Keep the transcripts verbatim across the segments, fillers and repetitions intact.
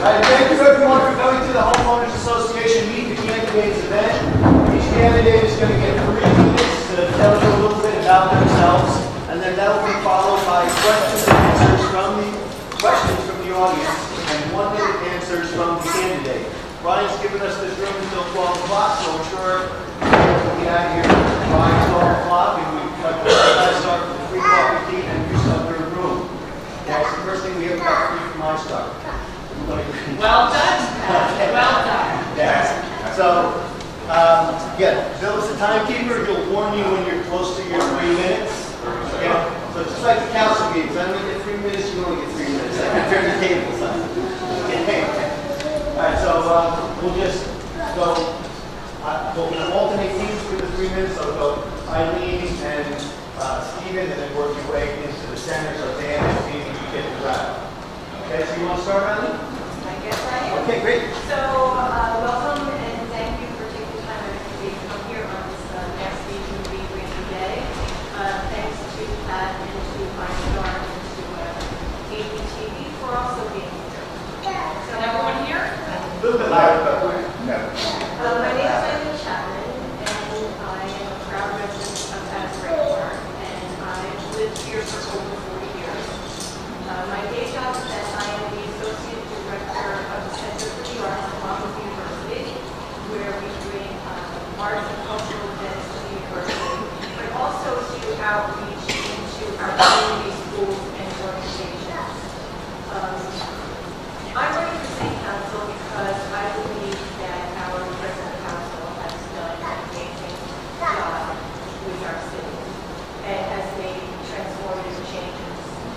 All right, thank you everyone for coming to the Homeowners Association Meet the Candidates event. Each candidate is going to get three minutes to tell you a little bit about themselves, and then that will be followed by questions and answers from the questions from the audience, and one minute answers from the candidate. Brian's given us this room until twelve o'clock, so I'm sure we'll be out here by twelve o'clock, and we like to start with the free coffee tea and do some third room. That's the first thing we have got free from my start. Well done. Well done. Yes. So, um, yeah, Bill is the timekeeper. He'll warn you when you're close to your three minutes. Yeah. So just like the council meetings, I only get three minutes, you only get three minutes. I can turn the tables on. Okay. All right, so uh, we'll just go, uh, we'll alternate teams for the three minutes. So we'll go Eileen and uh, Stephen, and then work your way into the center. So Dan and Stephen, you get the wrap. Okay, so you want to start, Eileen? I guess I am. Okay, great. So, uh, welcome and thank you for taking the time to come here on this uh, next meeting of the Rainy Day. Uh, thanks to Pat and to iStar and to uh, A B T V for also being here. Is everyone here? A little bit louder, but we're, no. Uh, my name is Eileen Chapman, and I am a proud resident of Asbury Park, and I've lived here for over forty years. Uh, my day job is that I am the Associate Director of the Center for the Arts at Monmouth University, where we bring uh, arts and cultural events to the university, but also do outreach into our community schools and organizations. Um, I'm running for City Council because I believe that our President Council has done an amazing job with our city and has made transformative changes.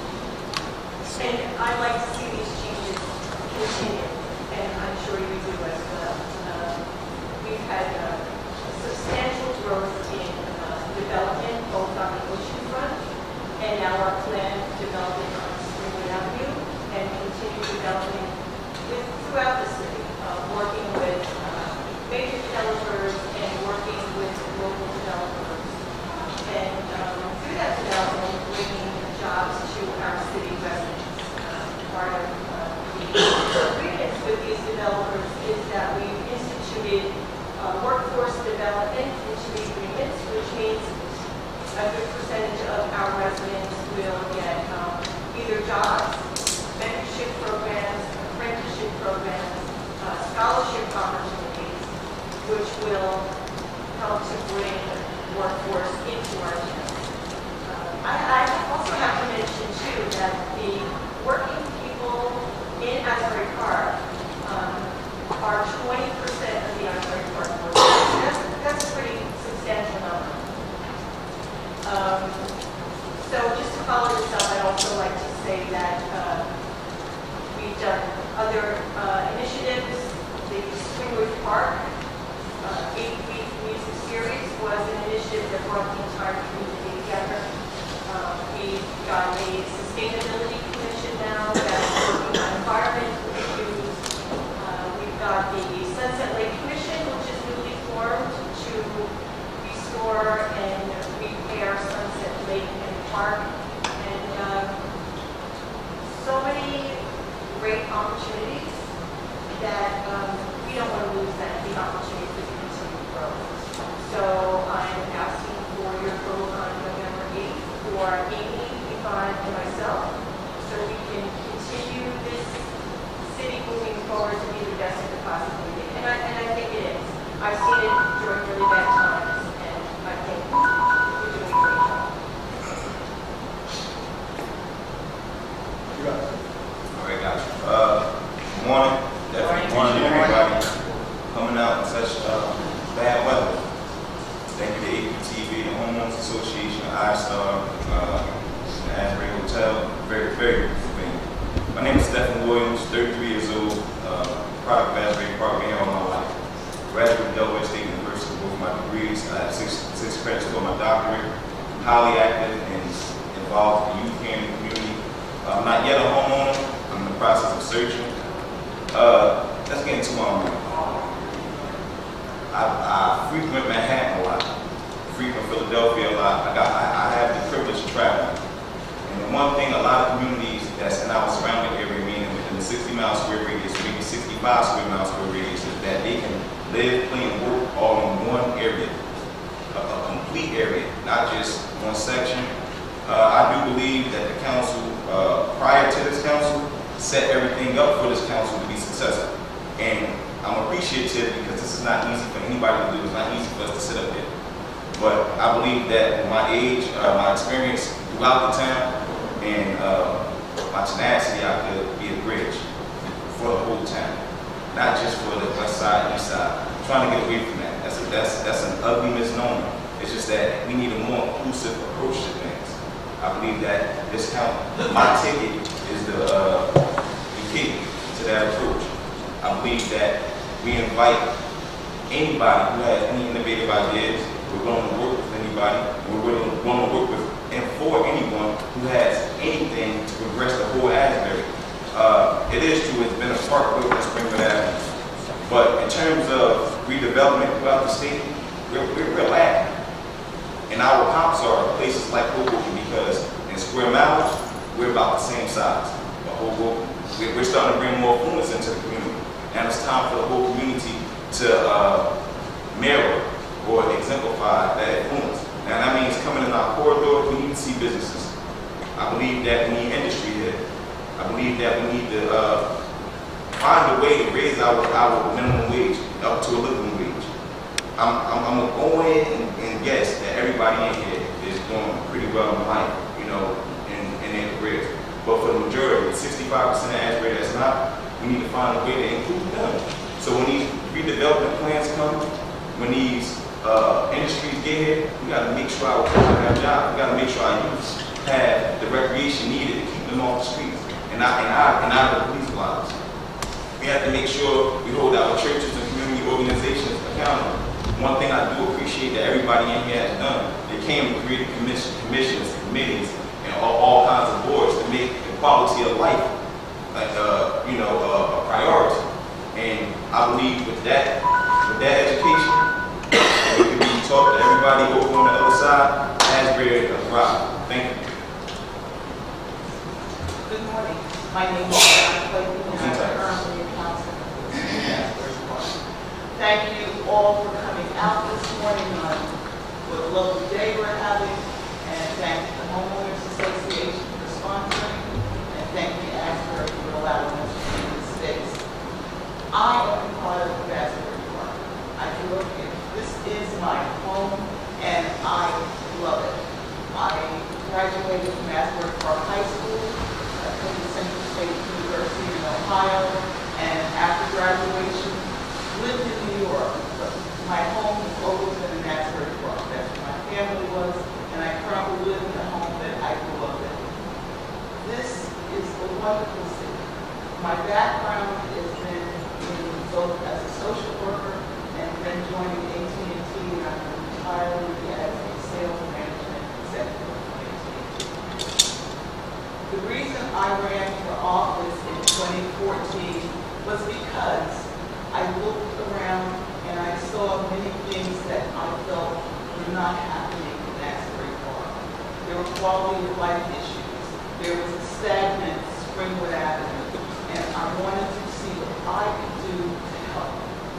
And I'd like to see these changes continue, and I'm sure you do as well. Uh, we've had uh, substantial growth in uh, development, both on the ocean front, and now our planned development on Springwood Avenue, and continued development with, throughout the city, uh, working with uh, major developers and working with local developers. And um, through that development, bringing jobs to our city residents. Part of uh, the agreements with these developers is that we've instituted uh, workforce development into the agreements, which means a good percentage of our residents will get um, either jobs, mentorship programs, apprenticeship programs, uh, scholarship opportunities, which will help to bring workforce into our towns. Uh, I, I also have to mention, too, that the working in Asbury Park um, are twenty percent of the Asbury Park workforce. That's, that's a pretty substantial number. Um, so just to follow this up, I'd also like to say that uh, we've done other uh, initiatives. The Springwood Park uh, eight-week music series was an initiative that brought the entire community together. Uh, we've got a sustainability commission now that's working on environmental issues. Uh, we've got the Sunset Lake Commission, which is newly formed to restore and repair Sunset Lake and Park. And uh, so many great opportunities that um, we don't want to lose that, the opportunity to continue to grow. So I'm asking for your vote on November eighth for Amy, Yvonne, and myself, so we can continue this city moving forward to be the best it could possibly be. And I, and I think it is. I've seen it during really bad times, and I think we're doing a great job. All right, guys. Uh, good morning. Definitely morning, everybody coming out in such uh, bad weather. Thank you to A B T V, the Homeowners Association, iStar, uh, the Asbury Hotel. Very, very beautiful thing. My name is Stephen Williams, thirty-three years old, uh, product of Asbury Park, been here all my life. Graduate from Delaware State University with both my degrees. I have six, six credits for my doctorate. I'm highly active and involved in youth care in the community. Uh, I'm not yet a homeowner. I'm in the process of searching. Uh, let's get into my um, I, I frequent Manhattan a lot, frequent Philadelphia a lot. I, got, I, I have the privilege of traveling. And the one thing a lot of communities that's in our surrounding area, meaning within the sixty mile square radius, we can fifty-five square miles per radius, is that they can live, play, and work all in one area, a, a complete area, not just one section. Uh, I do believe that the council, uh, prior to this council, set everything up for this council to be successful. And I'm appreciative because this is not easy for anybody to do. It's not easy for us to sit up here. But I believe that with my age, uh, my experience throughout the town, and uh, my tenacity, I could be a bridge for the whole town, not just for the west side, east side. I'm trying to get away from that. That's a, that's that's an ugly misnomer. It's just that we need a more inclusive approach to things. I believe that this count, my ticket is the, uh, the key to that approach. I believe that we invite anybody who has any innovative ideas. We're going to work with anybody. We're going to work with and for anyone who has anything to progress the whole Asbury. Uh, it is true, it's been a park built in Springwood Avenue. But in terms of redevelopment throughout the state, we're, we're, we're lacking. And our comps are places like Hoboken because in square miles, we're about the same size. But Hoboken, we're starting to bring more influence into the community. And it's time for the whole community to uh, mirror or exemplify that influence. Now that means coming in our corridor, we need to see businesses. I believe that we need industry here. I believe that we need to uh, find a way to raise our, our minimum wage up to a living wage. I'm, I'm, I'm going to go in and, and guess that everybody in here is doing pretty well in life, you know, in, in their careers. But for the majority, sixty-five percent of Asbury that's not, we need to find a way to include them. So when these redevelopment plans come, when these uh, industries get here, we got to make sure our people have jobs. We got to make sure our youth have the recreation needed to keep them off the streets and not and out and out of the police blocks. We have to make sure we hold our churches and community organizations accountable. One thing I do appreciate that everybody in here has done, they came and created commission, commissions, committees, and all, all kinds of boards to make the quality of life, like uh, you know, uh, a priority. And I believe with that, with that education, we can be taught to everybody over on the other side, Asbury will thrive. Thank you. Good morning. My name is Sharon Clayton, and I'm currently a counselor in Asbury Park. Thank you all for coming out this morning on what a lovely day we're having, and thank the Homeowners Association for sponsoring, and thank you, Asbury, for allowing us to be in this space. I am part of Asbury Park. I grew up here. This is my home, and I love it. I graduated from Asbury Park High School, I went to Central State University in Ohio, and after graduation, lived in New York. But my home has always been in Asbury Park. That's where my family was, and I currently live in the home that I grew up in. This is a wonderful city. My background has been in both as a social worker and then joining A T and T, and I'm retired as a sales management executive for A T and T. The reason I ran for office in twenty fourteen was because I looked around and I saw many things that I felt were not happening in Asbury Park. There were quality of life issues. There was a stagnant Springwood Avenue, and I wanted to see what I could do to help.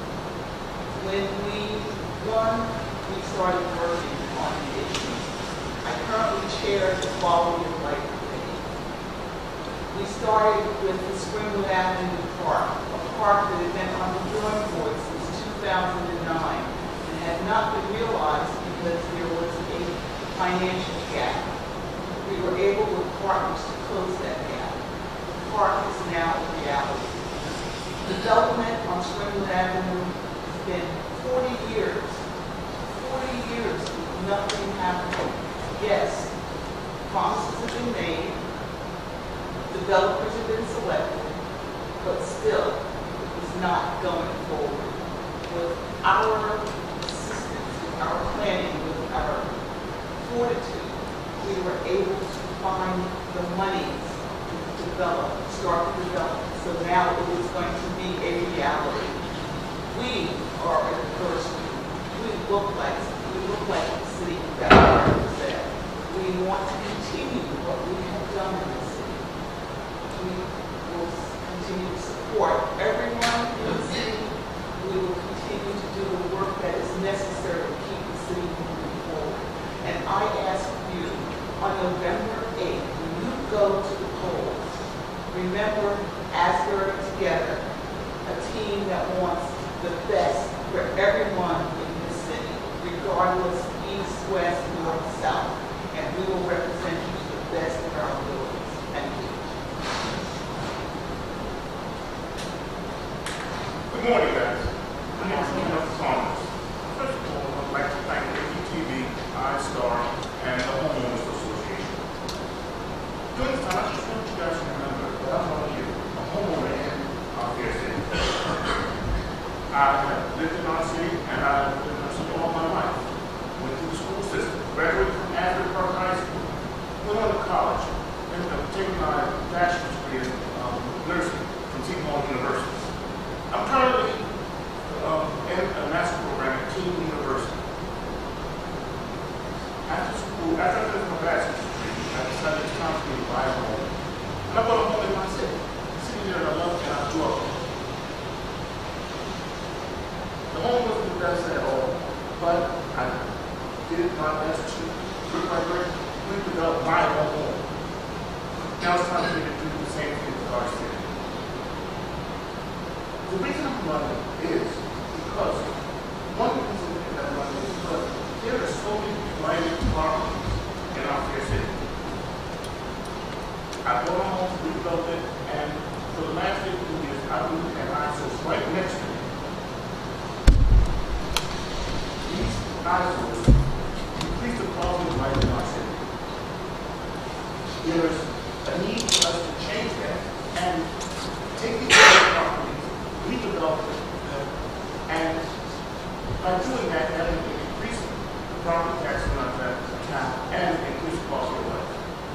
When we won, we started working on the issues. I currently chair the Quality of Life Committee. We started with the Springwood Avenue Park, a park that had been on the drawing board since two thousand nine and had not been realized because there was a financial gap. We were able with partners to close that gap. The park is now a reality. Development on Springwood Avenue has been forty years. forty years with nothing happening. Yes, promises have been made, developers have been selected, but still, it was not going forward. With our assistance, with our planning, with our fortitude, we were able to find the monies to develop, start the development. So now it is going to be a reality. We are at first, we look like, we look like the city that I represent. We want to continue what we have done in the city. We will continue to support everyone Remember, as we're together, a team that wants the best for everyone in this city, regardless east, west, north, south. And we will represent you to the best of our abilities. Thank you. Good morning, guys. My name is Enough Thomas. First of all, I'd like to thank A P T V, iStar, and the Homeowners Association. During this time, I just want you guys to remember that I'm one of you, a homeowner in our fair city. I have lived in our city, and I have lived in our city all my life. Went through the school system, graduated from Asbury Park High School, went on to college, and uh, taken my bachelor's degree in um, nursing from Seton Hall University. I'm currently um, in a master's program at King University. After school, after I finished my bachelor's degree, I decided it's time for me to buy a home. And I bought a home in my city, a city that I love and I grew up in. The home wasn't the best at all, but I did my best to work my work, redevelop my own home. Now it's time for me to do the same thing with our city. The reason I'm running is because, one reason that I'm running is because there are so many blighted properties in our fair city. I bought a home, redeveloped it, and for the last fifteen years, I've been at ISOs right next to me. These ISOs increase the quality of life in our city. There is a need for us to change that and take these properties, redevelop them, and by doing that, that will increase the property tax in our town and increase the quality of life.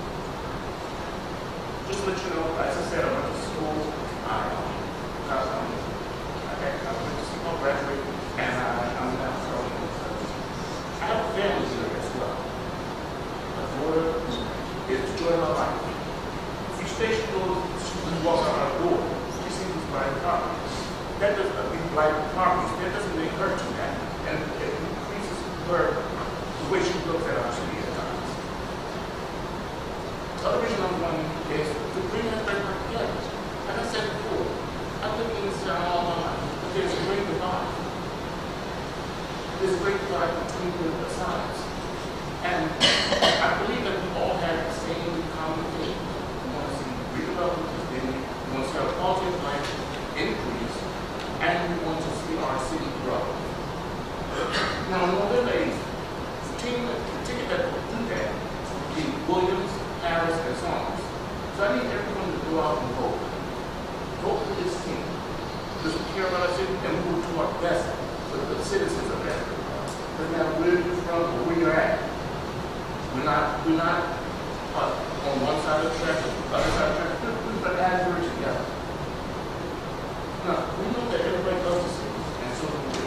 Just to let you know, as I said, I went to school, I, I, um, okay, I went to school, graduated, and I, I'm now starting. I have a family here as well. My daughter is enjoying her life. Each day she goes, she walks out our door, she sees these blighted properties. That doesn't uh, these blighted properties, that doesn't make her do that. And it increases her, the way she looks at our city at times. The other reason I'm running is to bring that back together. Like I said before, I've lived in this town all my life, but there's a great divide. There's a great divide between the sides. And I believe that we all have the same common thing. We want to see redevelopment continue, we want to see our quality of life increase, and we want to see our city grow. Now, in order to the team, the ticket that will do that will be Williams, Harris, and Songs. So I need everyone to go out and vote. Vote for this team. Because we care about our city and we will do our best for the citizens of that. But now where you're from or where you're at, we're not, we're not uh, on one side of the track or the other side of the track, but as we're together. Now, we know that everybody loves the city, and so do we.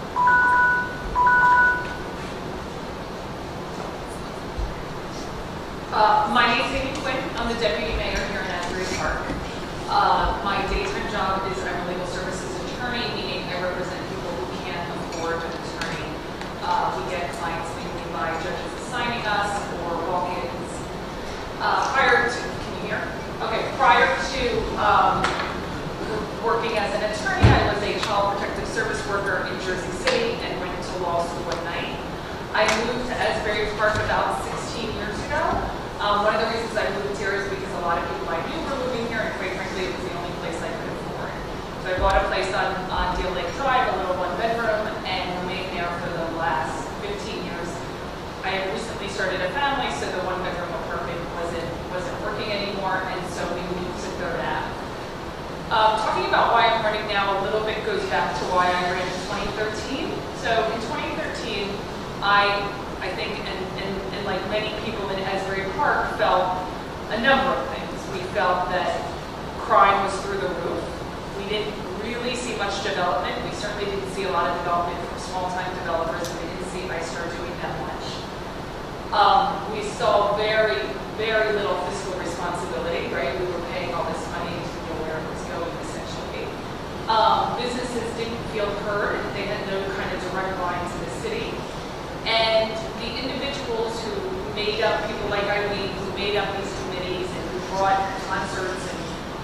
Uh, my name is Amy Quinn. I'm the deputy mayor here in Asbury Park. Uh, my daytime job is I'm a legal services attorney, meaning I represent people who can't afford an attorney. Uh, we get clients mainly by judges assigning us or walk-ins. Uh, prior to, can you hear? Okay, prior to um, working as an attorney, I was a child protective service worker in Jersey City and went to law school at night. I moved to Asbury Park about sixteen years ago. Um, one of the reasons I moved here is because a lot of people I knew were moving here, and quite frankly, it was the only place I could afford. So I bought a place on, on Deal Lake Drive, a little one bedroom, and remained there for the last fifteen years. I had recently started a family, so the one bedroom apartment wasn't, wasn't working anymore, and so we moved to Third Ave. Um, talking about why I'm running now a little bit goes back to why I ran in twenty thirteen. So in twenty thirteen, I, I think, and, and, and like many people in Asbury Park, felt a number of things. We felt that crime was through the roof. We didn't really see much development. We certainly didn't see a lot of development from small-time developers, and we didn't see iStar doing that much. Um, we saw very, very little fiscal responsibility, right? We were paying all this money to know where it was going, essentially. Um, businesses didn't feel heard. They had no kind of direct line to the city. And the individuals who made up, people like Eileen, who made up these committees and who brought concerts and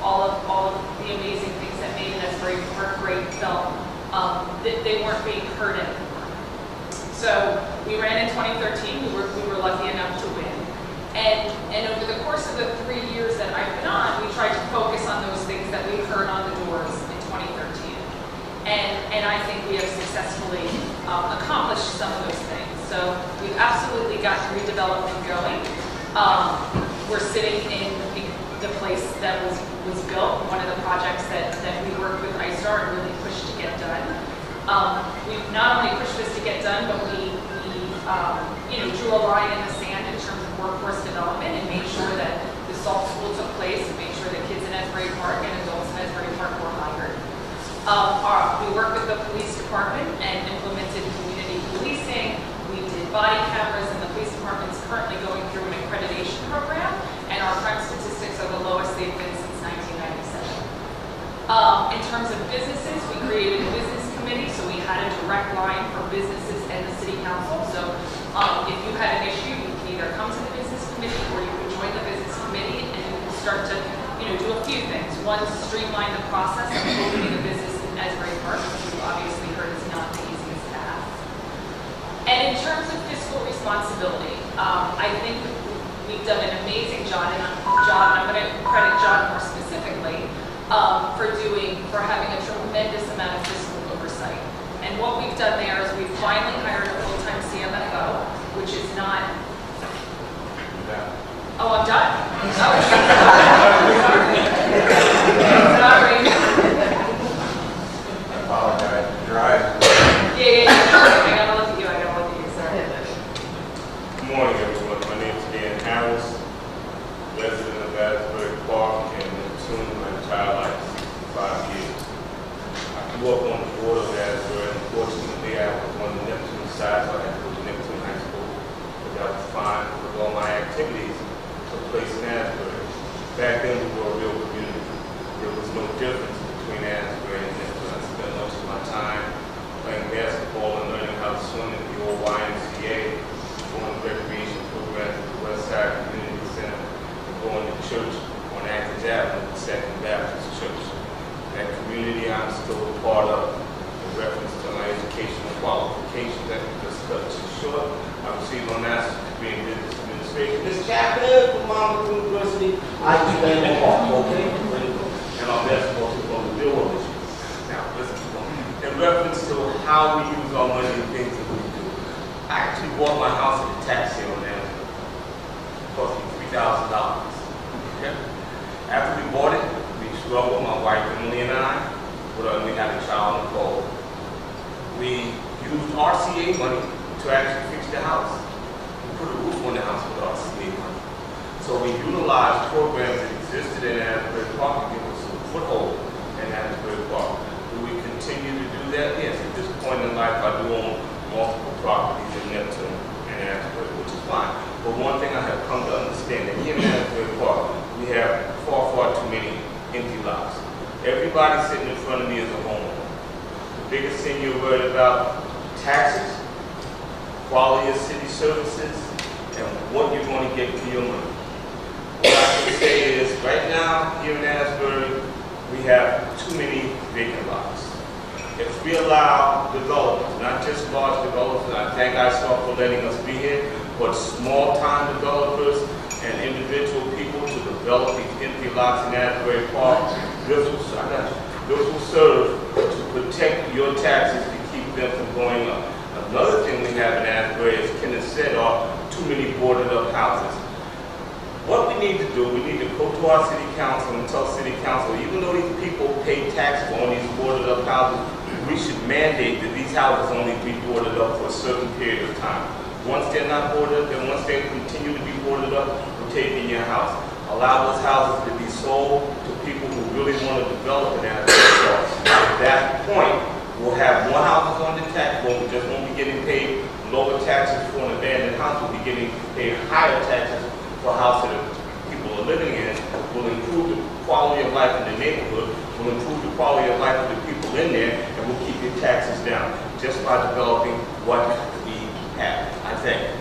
all of, all of the amazing things that made Asbury Park great felt um, that they weren't being heard anymore. So we ran in twenty thirteen, we were, we were lucky enough to win. And, and over the course of the three years that I've been on, we tried to focus on those things that we heard on the doors in twenty thirteen. And, and I think we have successfully um, accomplished some of those things. So we've absolutely got redevelopment going. Um, we're sitting in the place that was, was built, one of the projects that, that we worked with I S A R and really pushed to get done. Um, we've not only pushed this to get done, but we, we um, you know, drew a line in the sand in terms of workforce development and made sure that the SALT school took place and made sure that kids in Asbury Park and adults in Asbury Park were hired. Um, our, we worked with the police department and implemented community policing. We did body cameras, and the police department is currently going through an accreditation program, and our crime statistics are the lowest they've been since nineteen ninety-seven. Um, in terms of businesses, we created a business committee, so we had a direct line for businesses and the city council. So um, if you had an issue, you can either come to the business committee or you can join the business committee, and you can start to you know, do a few things. One, streamline the process of opening a business in Asbury Park, which you obviously heard is not the easiest task. And in terms of fiscal responsibility, um, I think we've done an amazing job, and John, I'm going to credit John more specifically um, for doing, for having a tremendous amount of fiscal oversight. And what we've done there is we've finally hired a full-time C M F O, which is not. Oh, I'm done. Oh, sorry. I apologize. Your eyes. Yeah, yeah, yeah. I gotta look at you. I gotta look at you. Sorry. Good morning, everyone. My name is Dan Harris, resident of Asbury Park, and in tune my entire life, sixty-five years. I grew up on the board of Asbury. Unfortunately, I was on the Neptune side, so I had to go to Neptune High School. But that was fine with all my activities took place in Asbury. Back then, we were a real community. There was no difference between Asbury and Neptune. I spent much of my time playing basketball and learning how to swim at the old Y M C A, going to recreation programs at the West Side Community Center, and going to church on Athens Avenue, the Second Baptist Church. That community I'm still a part of. In reference to my educational qualifications, that can just cut too short. I received my master's degree in business administration. Miz Chapman from Monmouth University. I do that in Park, okay? And our basketball team on the deal with this. Now, listen, in reference to how we use our money and things that we do, I actually bought my house at a tax sale now. It cost me three thousand dollars. Okay? After we bought it, we struggled, my wife Emily and I, but uh, we had a child, Nicole. We used R C A money to actually fix the house. We put a roof on the house with R C A money. So we utilized programs that existed in Asbury Park to give us a foothold in Asbury Park. Do we continue to do that? Yes, at this point in life, I do own multiple properties in Neptune and Asbury, which is fine. But one thing I have come to understand that here in Asbury Park, we have far, far too many empty lots. Everybody sitting in front of me is a homeowner. The biggest thing you're worried about, taxes, quality of city services, and what you're going to get for your money. What I can say is, right now, here in Asbury, we have too many vacant lots. If we allow developers, not just large developers, I thank I S A R for letting us be here, but small-time developers and individual people to develop these empty lots in Asbury Park, this will, I got you, this will serve to protect your taxes to keep them from going up. Another thing we have in Asbury, as Kenneth said, are too many boarded-up houses. What we need to do, we need to go to our city council and tell city council, even though these people pay tax on these boarded-up houses, we should mandate that these houses only be boarded up for a certain period of time. Once they're not boarded up, and once they continue to be boarded up, we're taking your house. Allow those houses to be sold to people who really want to develop an Asbury Park. At that point, we'll have more houses on the tax roll. We just won't be getting paid lower taxes for an abandoned house. We'll be getting paid higher taxes for a house that people are living in. Will improve the quality of life in the neighborhood. Will improve the quality of life of the people in there, and we'll keep your taxes down just by developing what we have. I thank you.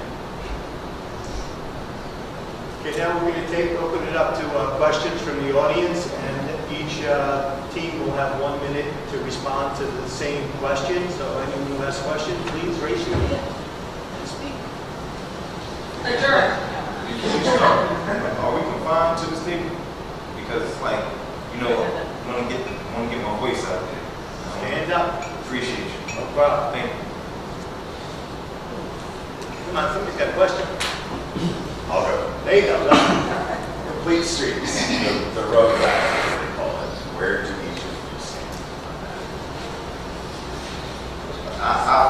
Okay, now we're going to take, open it up to uh, questions from the audience, and each uh, team will have one minute to respond to the same question. So anyone who has questions, please raise your hand and speak. Adjourn. Are we confined to this table? Because it's like, you know, I want to get, want to get my voice out there. Stand up. Appreciate you. No problem. Thank you. Come on, somebody's got a question. I'll go. There you go. Go. Complete streets, the, the road guys, as they call it. Where do each of you stand? I,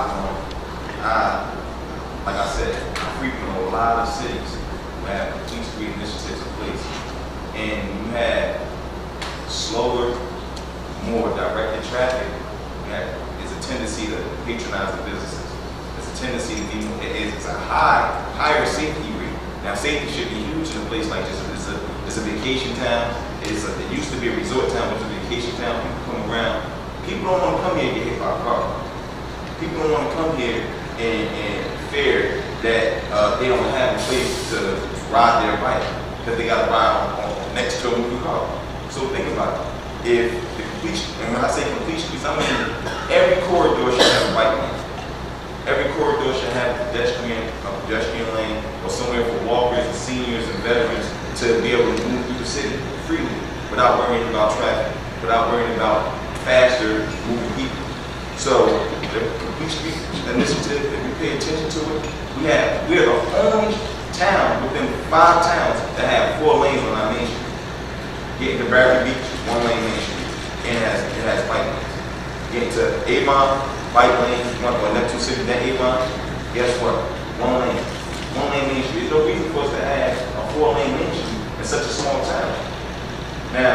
I, I, like I said, I frequent a lot of cities who have complete street initiatives in place. And you had slower, more directed traffic. You had, it's a tendency to patronize the businesses. It's a tendency to be, it, it's a high, higher safety rate. Now, safety should be huge in a place like this. It's a, it's a vacation town. It's a, it used to be a resort town, but it's a vacation town. People come around. People don't want to come here and get hit by a car. People don't want to come here and, and fear that uh, they don't have a place to ride their bike because they got to ride on, on next to a moving car. So think about it. If the complete, and when I say complete streets, I mean every corridor should have a bike lane. Every corridor should have a pedestrian, a pedestrian lane, or somewhere for walkers and seniors and veterans to be able to move through the city freely without worrying about traffic, without worrying about faster moving people. So the complete street initiative, if we pay attention to it, we have we are the only town within five towns that have four lanes on our main street. Getting to Barry Beach, one lane main street, and it has it has bike lanes. Getting to Avon, bike lane, one going up two city, then Avon, guess what? One lane. One lane main street. There's no reason for us to have a four lane main street in such a small town. Now,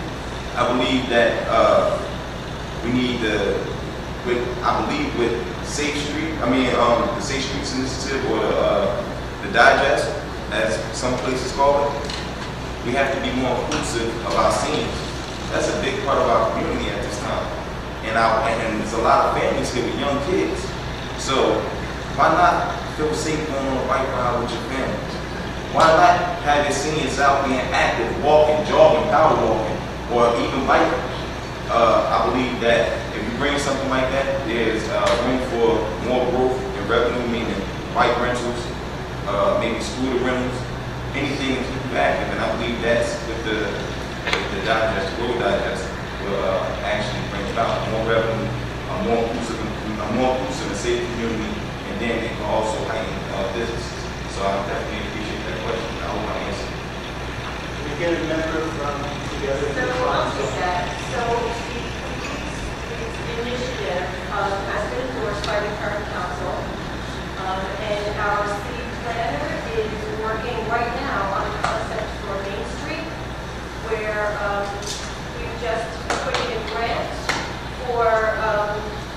I believe that uh, we need to, with I believe with Safe Street, I mean um, the Safe Streets Initiative or the, uh, the Digest, as some places call it, we have to be more inclusive of our seniors. That's a big part of our community at this time. And, our, and there's a lot of families here with young kids. So why not feel safe going on a bike ride with your family? Why not have your seniors out being active, walking, jogging, power walking, or even biking? Uh, I believe that if you bring something like that, there's uh, room for more growth in revenue, meaning bike rentals, uh, maybe scooter rentals, anything to keep you active. And I believe that's with the, with the digest, road digest, will uh, actually bring about more revenue, a more inclusive, a more inclusive and safe community, and then it can also heighten uh, businesses. So I definitely appreciate that question. I hope I answered. Can we get a member from the other So I'll take that. So the Complete initiative um, has been endorsed by the current council, um, and our city planner is working right now on a concept for Main Street, where um, we've just put in a grant for um,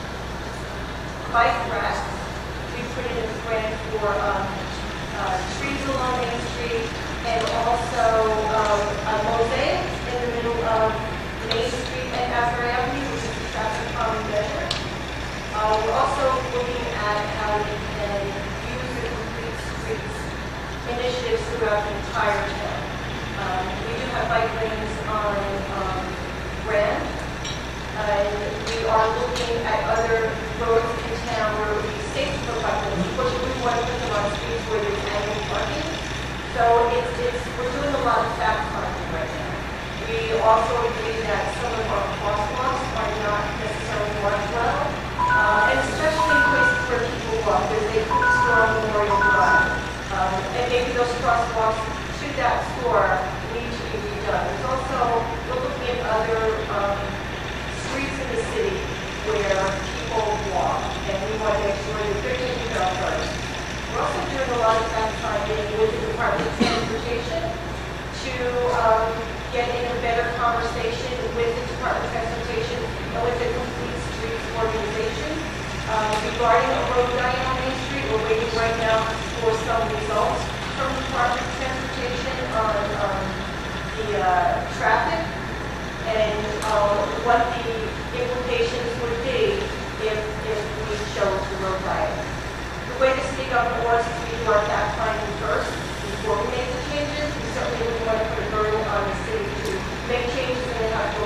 bike racks. We put in a grant for um, uh, trees along Main Street, and also um, a mosaic in the middle of Main Street and Asbury Avenue, which is the traffic calming measure. Uh, we're also looking at how we can use the Complete Streets initiatives throughout the entire town. Um, we do have bike lanes on um, Grand, and we are looking at other roads in town where it would be safe for bike lanes. Of course, we wouldn't want to put them on streets where there's annual parking. So it's, it's, we're doing a lot of fact finding right now. We also agree that some of our crosswalks are not necessarily marked well, uh, and especially in places where people walk. There's a food store on Memorial Drive, um, and maybe those crosswalks to that store need to be redone. There's also, we're looking at other um, streets in the city where people walk, and we want to make sure that they're taken care of first. We're also doing a lot of fact finding with the Department of Transportation to um, get in a better conversation with the Department of Transportation and with the Complete Streets organization. Um, regarding a road diet on Main Street, we're waiting right now for some results from the Department of Transportation on um, the uh, traffic and uh, what the implications would be if, if we chose the road diet. The way to speak up for us is we do our fact finding first before we make the changes. We certainly wouldn't want to put a burden on the city to make changes and then have to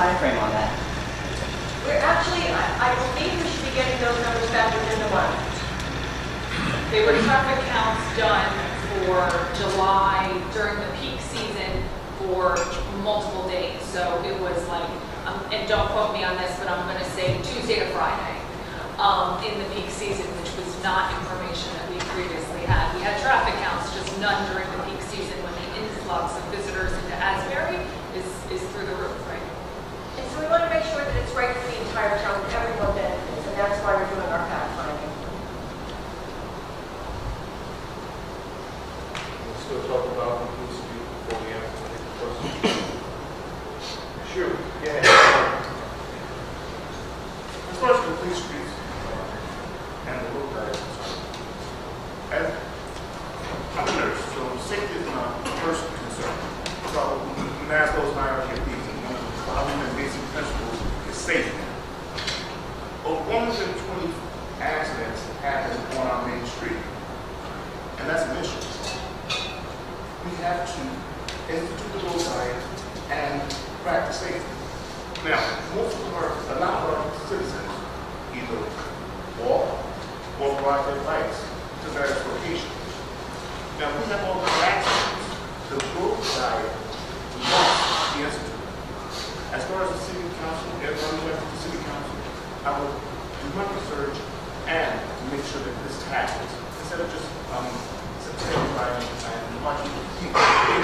time frame on that? We're actually, I, I believe we should be getting those numbers back within the month. They were traffic counts done for July during the peak season for multiple days. So it was like, um, and don't quote me on this, but I'm going to say Tuesday to Friday um, in the peak season, which was not information that we previously had. We had traffic counts, just none during the peak season when the influx of visitors into Asbury is, is through the roof, right? And so we want to make sure that it's right for the entire town, that everyone benefits, and that's why we're doing our fact finding. We'll still talk about complete street before we answer any questions. Sure, yeah. As far as complete streets uh, and the road diet, as I'm a nurse, so safety is my first concern. So Maslow's hierarchy of needs, and one of the fundamental basic principles is safety. Over one hundred twenty accidents happen on our main street, and that's an issue. We have to institute the road diet and practice safety. Now, most of our, a lot of our citizens either walk or ride their bikes to various locations. Now, we have all the accidents. The road diet must be instituted. As far as the city council, everyone elected to the city council, I will do my research and make sure that this happens instead of just um, terrifying and watching people.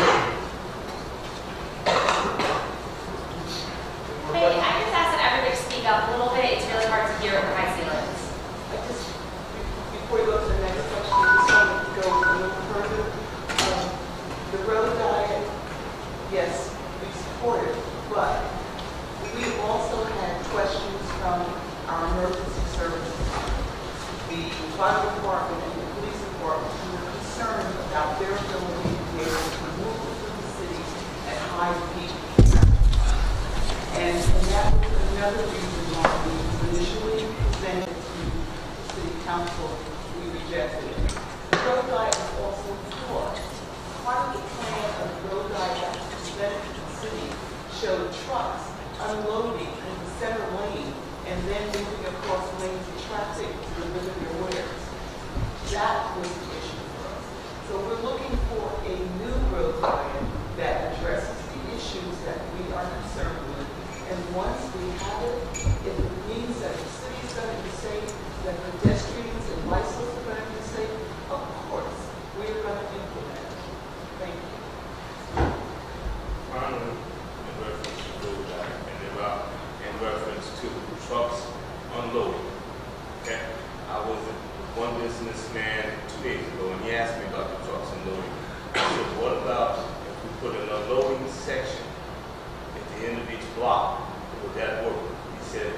Hey, I just asked that everybody speak up a little bit. It's really hard to hear over high ceilings. I just, before we go to the next question, I just want to go a little further. Um, the road diet, yes, we support it, but we also had questions from our emergency services, the fire department and the police department, who were concerned about their ability to be able to move through the city at high peak. And, and that was another reason why we initially presented to the city council, we rejected it. The road diet was also flawed. Part of the plan of the road diet that was presented to the city showed trucks unloading in the center lane and then moving across lanes of traffic to deliver their wares. That was the issue for us. So we're looking for a new road diet that addresses the issues that we are concerned with. And once we have it, if it means that the city is going to be safe, that pedestrians and bicyclists are going to be safe, of course, we are going to implement it. Thank you. Finally, in reference to road diet and about in reference to trucks unloading. Okay, I was with one businessman two days ago, and he asked me about the trucks unloading. I said, "What about if we put an unloading section at the end of each block? Would that work?" He said,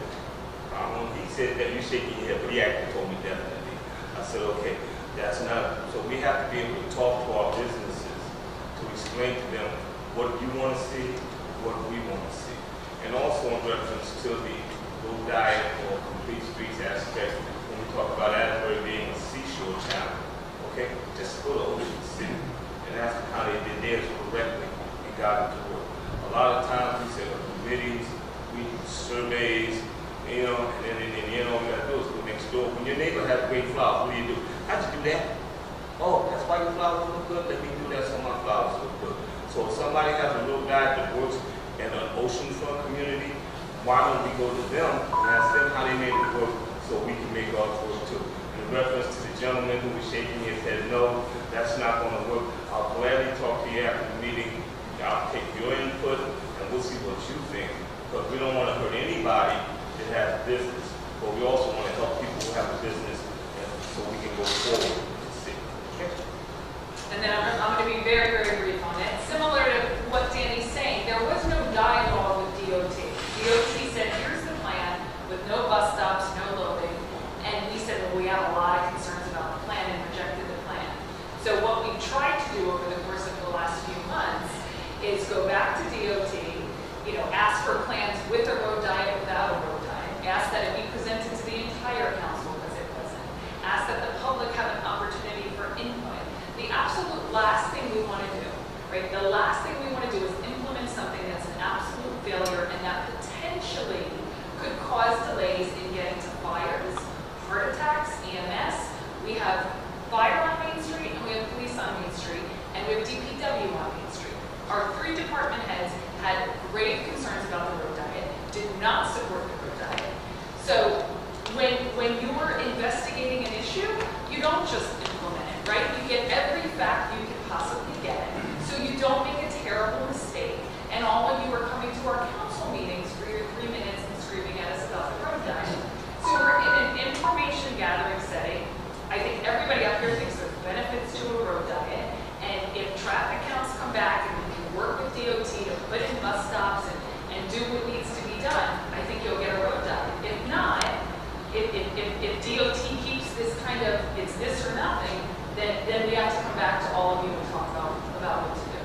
um, he said that you're shaking your head, but he actually told me definitely. I said, okay, that's not, so we have to be able to talk to our businesses to explain to them what you want to see, what we want to see. And also in reference to the road diet or complete streets aspect, when we talk about Asbury being a seashore town, okay, just go to Ocean City and ask them how they did theirs correctly and got it to work. A lot of times we set up committees, we do surveys, you know, and then, and then you know, all you gotta do is go next door. When your neighbor has great flowers, what do you do? How'd you do that? Oh, that's why your flowers look good? Let me do that so my flowers look good. So if somebody has a road diet that works in an oceanfront community, why don't we go to them and ask them how they made it work so we can make ours work too? In reference to the gentleman who was shaking his head, no, that's not gonna work. I'll gladly talk to you after the meeting. I'll take your input and we'll see what you think. Because we don't want to hurt anybody that has a business, but we also want to help people who have a business and so we can go forward to see. Okay? And then I'm, I'm going to be very, very brief on it. Similar to what Danny's saying, there was no dialogue with D O T. D O T said, here's the plan with no bus stops, no loading. And we said, well, we have a lot of concerns about the plan and rejected the plan. So what we tried to do over the course of the last few months is go back to D O T, you know, ask for plans with a road diet, without a road diet, ask that it be presented to the entire council because it wasn't, ask that the public have an opportunity for input. The absolute last thing we want to do, right, the last thing we want to do is implement something that's an absolute failure and that potentially Our three department heads had grave concerns about the road diet, did not support the road diet. So when, when you're investigating an issue, you don't just implement it, right? You get every fact you can possibly get, so you don't make a terrible mistake. And all of you are coming to our council meetings for your three minutes and screaming at us about the road diet. So we're in an information gathering setting. I think everybody up here thinks there's benefits to a road diet. And if traffic counts come back and we can work with D O T to put in bus stops and, and do what needs to be done, I think you'll get a road diet. If not, if, if, if, if D O T keeps this kind of, it's this or nothing, then, then we have to come back to all of you and talk about, about what to do.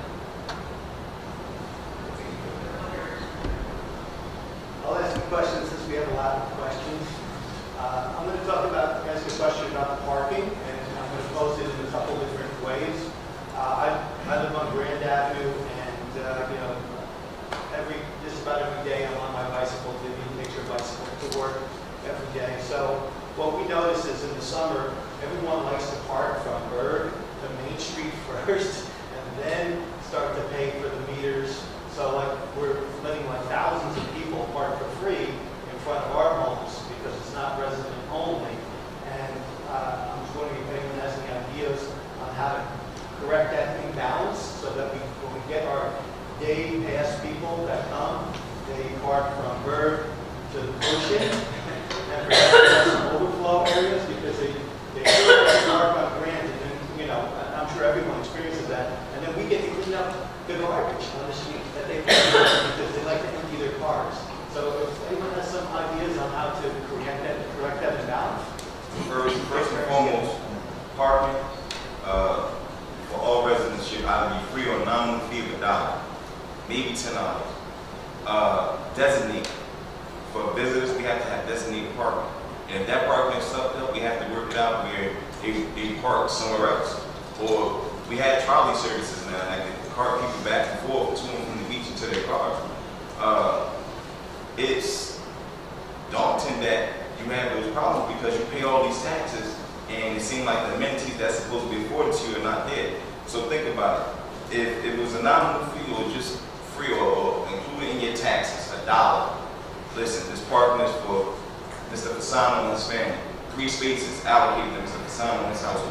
I'll ask you questions since we have a lot of questions. Uh, I'm going to talk about, ask you a question about parking, and I'm going to pose it in a couple different ways. Uh, I, I live on Grand Avenue, and uh, you know, every just about every day I'm on my bicycle to take your bicycle to work every day. So what we notice is in the summer, everyone likes to park from Berg to Main Street first, and then start to pay for the meters. So like we're letting like thousands of people park for free in front of our homes because it's not resident only. And uh, I'm just wondering if anyone has any ideas on how to correct that imbalance so that we, when we get our day pass people that come, they park from Berg to Ocean and perhaps some overflow areas because they, they park on Grand, and then, you know, I'm sure everyone experiences that. And then we get to clean up the garbage on the street that they because they like to empty their cars. So if anyone has some ideas on how to correct that, correct that imbalance? First, first and foremost, parking uh, for all residents should either be free or nominal fee of a dollar, maybe ten dollars. Uh, designate. For visitors, we have to have designated parking. And if that parking is sucked up, we have to work it out where they, they park somewhere else. Or we had trolley services now that can cart people back and forth to and from the beach into their cars. Uh, it's daunting that you have those problems because you pay all these taxes and it seems like the amenities that's supposed to be afforded to you are not there. So think about it. If, if it was a nominal fee or just free or, or included in your taxes, a dollar, listen, this parking is for Mister Fasano and his family. Three spaces allocated to Mister Fasano and his household.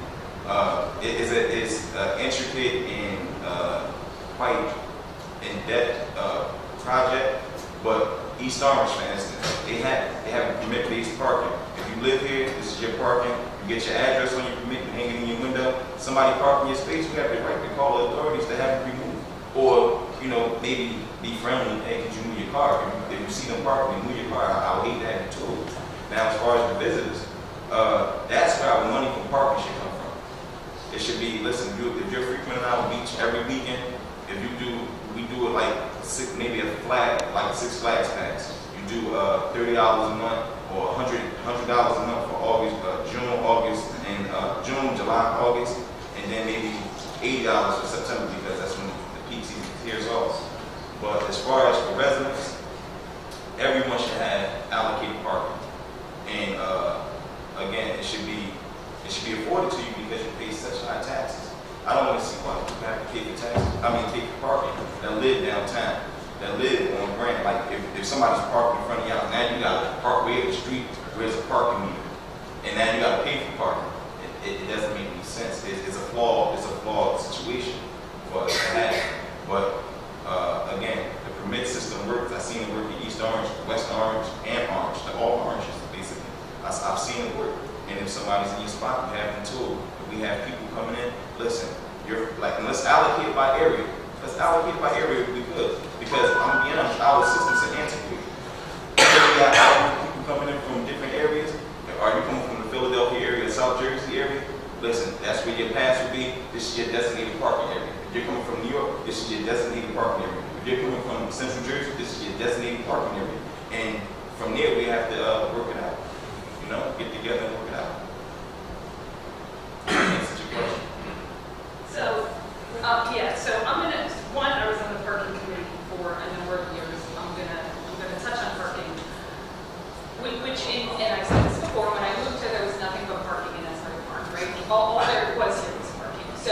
Uh, it is a, it's an intricate and uh, quite in-depth uh, project, but East Orange, for instance, they have they have permit-based parking. If you live here, this is your parking. You get your address on your permit, you hang it in your window. Somebody park in your space, you have the right to call the authorities to have it removed, or you know maybe be friendly. Hey, could you move your car? If you, if you see them parking, move your car. I, I would hate to have you told. Now, as far as the visitors, uh, that's where our money from parking should come from. It should be, listen, you, if you're frequenting our beach every weekend, if you do, we do it like six, maybe a flag, like Six Flags pass. You do uh, thirty dollars a month or one hundred dollars a month for August, uh, June, August, and uh, June, July, August, and then maybe eighty dollars for September because that's when the peak season tears off. But as far as for residents, everyone should have allocated parking. And uh, again, it should be it should be afforded to you because you pay such high taxes. I don't want to see why people have to pay for taxes. I mean, pay for parking that live downtown, that live on Grand. Like if, if somebody's parking in front of you, now you got to park way up the street where there's a parking meter, and now you got to pay for parking. It, it, it doesn't make any sense. It, it's a flawed, it's a flawed situation for us to have. But uh, again, the permit system works. I've seen it work in East Orange, West Orange, and Orange. They're all oranges, basically. I, I've seen it work. And if somebody's in your spot, you have them too. If we have people coming in, listen, you're like, and let's allocate it by area. Let's allocate it by area if we could. Because I'm gonna be honest, our systems are antiquated. We got people coming in from different areas. Are you coming from the Philadelphia area, South Jersey area? Listen, that's where your pass would be. This is your designated parking area. If you're coming from New York, this is your designated parking area. If you're coming from Central Jersey, this is your designated parking area. And from there, we have to uh, work it out. You know, get together and work it out. Answer your question. So, um, yeah, so I'm gonna, one, I was on the parking committee before, and then work years, I'm gonna, I'm gonna touch on parking, which, which in, and I've said this before, when I moved here, there was nothing but parking in Asbury Park, right? All, all there was here was parking. So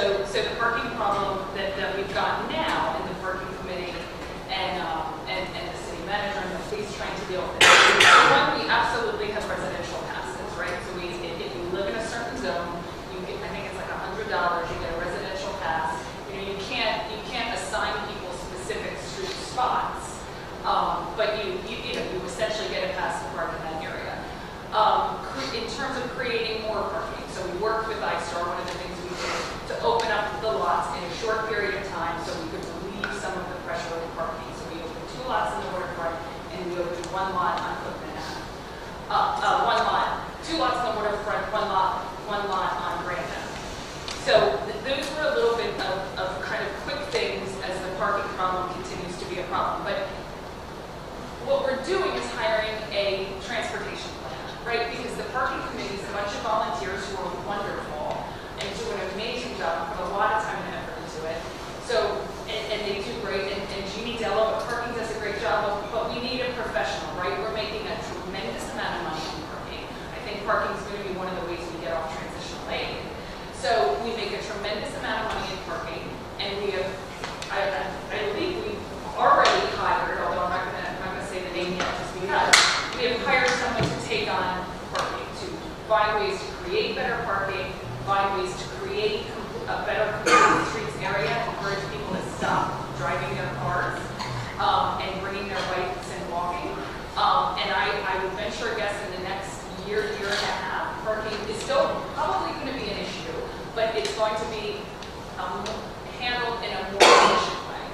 So, so the parking problem that, that we've got now in the parking committee and, um, and, and the city manager and the police trying to deal with it. One, we absolutely have residential passes, right? So we, if, if you live in a certain zone, you get, I think it's like a hundred dollars, you get a residential pass. You know, you can't, you can't assign people specific street spots, um, but you, you, you know, you essentially get a pass to park in that area. Um, in terms of creating more parking, so we worked with I STAR, one of the things we did to open up the lots in a short period of time so we could relieve some of the pressure of parking. So we opened two lots in the waterfront and we opened one lot on Cookman Ave. Uh, uh, one lot, two lots on the waterfront, one lot, one lot on Grand Ave. So th those were a little bit of, of kind of quick things as the parking problem continues to be a problem. But what we're doing is hiring a transportation plan, right? Because the parking committee is a bunch of volunteers who are wonderful and do an amazing job, put a lot of time and effort into it. So, and, and they do great, and, and Jeannie Dello at parking does a great job, but, but we need a professional, right? We're making a tremendous amount of money on parking. I think parking is going to be one of the ways we get off transitional aid. So we make a tremendous amount of money in parking, and we have, I, I, I believe we've already hired, although I'm not going to, I'm not going to say the name yet, just because we have hired someone to take on parking, to find ways to create better parking, find ways to create a better complete streets area, encourage people to stop driving their cars um, and bringing their bikes and walking. Um, and I, I would venture a guess in the next year, year and a half, parking is still probably going to be an issue, but it's going to be um, handled in a more efficient way.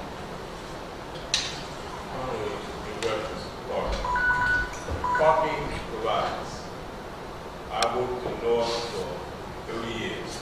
In reference to parking. Parking garages. I worked in North for thirty years.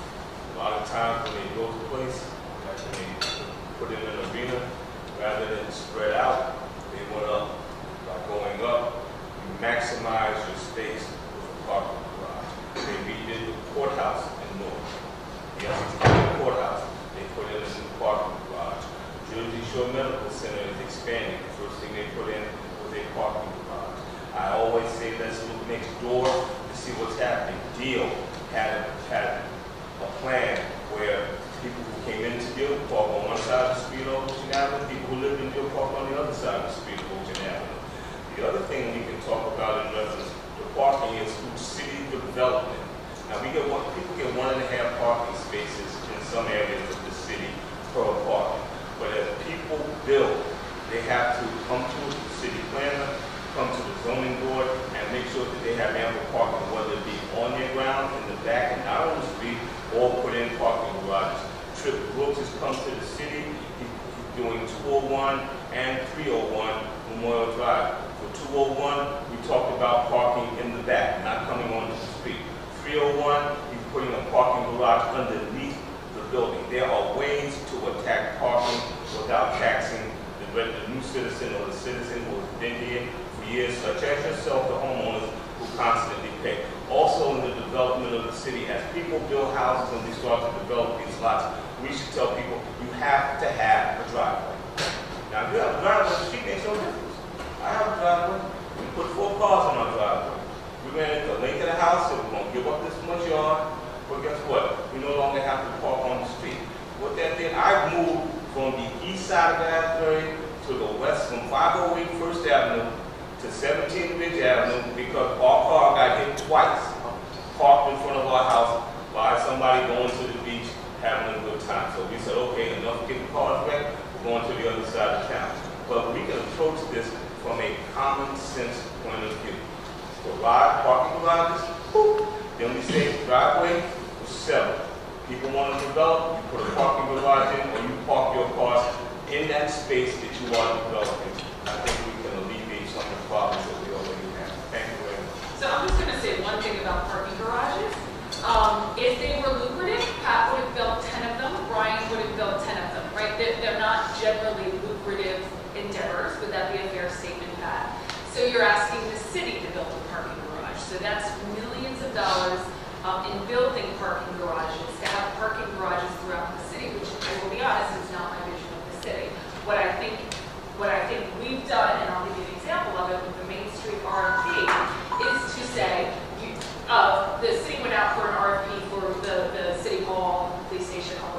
A lot of times when they built a place, like when they put in an arena, rather than spread out, they went up. By going up, you maximize your space with a parking garage. They redid the courthouse in North. The Essex courthouse, they put in a new parking garage. Jersey Shore Medical Center is expanding. The first thing they put in was a parking garage. I always say, let's look next door to see what's happening. Deal had, had a plan where people who came into Deal park on one side of the street on Ocean Avenue, people who lived in Deal park on the other side of the street of Ocean Avenue. The other thing we can talk about in reference to parking is through city development. Now we get one, people get one and a half parking spaces in some areas of the city per parking. But as people build, they have to come to the city planner, come to the zoning board, and make sure that they have ample parking, whether it be on their ground, in the back, and out on the street, or put in parking garages. Trip Brooks has come to the city. He, he's doing two oh one and three oh one Memorial Drive. For two oh one, we talked about parking in the back, not coming onto the street. three oh one, he's putting a parking garage underneath the building. There are ways to attack parking without taxing the, the new citizen or the citizen who has been here for years, such as yourself, the homeowners who constantly pay. Also in the development of the city, as people build houses and they start to develop these lots, we should tell people, you have to have a driveway. Now, if you have a driveway, the street makes no difference. I have a driveway. We put four cars in our driveway. We ran into the length of the house, so we're going to give up this much yard. But guess what? We no longer have to park on the street. What that did, I moved from the east side of Asbury to the west, from five oh eight First Avenue to seventeen Ridge Avenue, because our car got hit twice, parked in front of our house by somebody going to the beach, having a good time. So we said, okay, enough getting cars wrecked, we're going to the other side of town. But we can approach this from a common sense point of view. Garage, parking garages, boop. Then we say driveway, was seven. People want to develop, you put a parking garage in, or you park your cars in that space that you are developing. I think we can alleviate some of the problems that we already have. Thank you very much. So I'm just going to say one thing about parking garages. Um, if they were lucrative, Pat would have built ten of them, Brian would have built ten of them, right? They're, they're not generally lucrative endeavors. Would that be a fair statement, Pat? So you're asking the city to build a parking garage. So that's millions of dollars um, in building parking garages, to have parking garages throughout the city, which I will be honest is not my vision of the city. What I think, what I think we've done, and I'll give you an example of it with the Main Street R F P, is to say, you, uh, the city went out for an R F P for the, the City Hall, police station,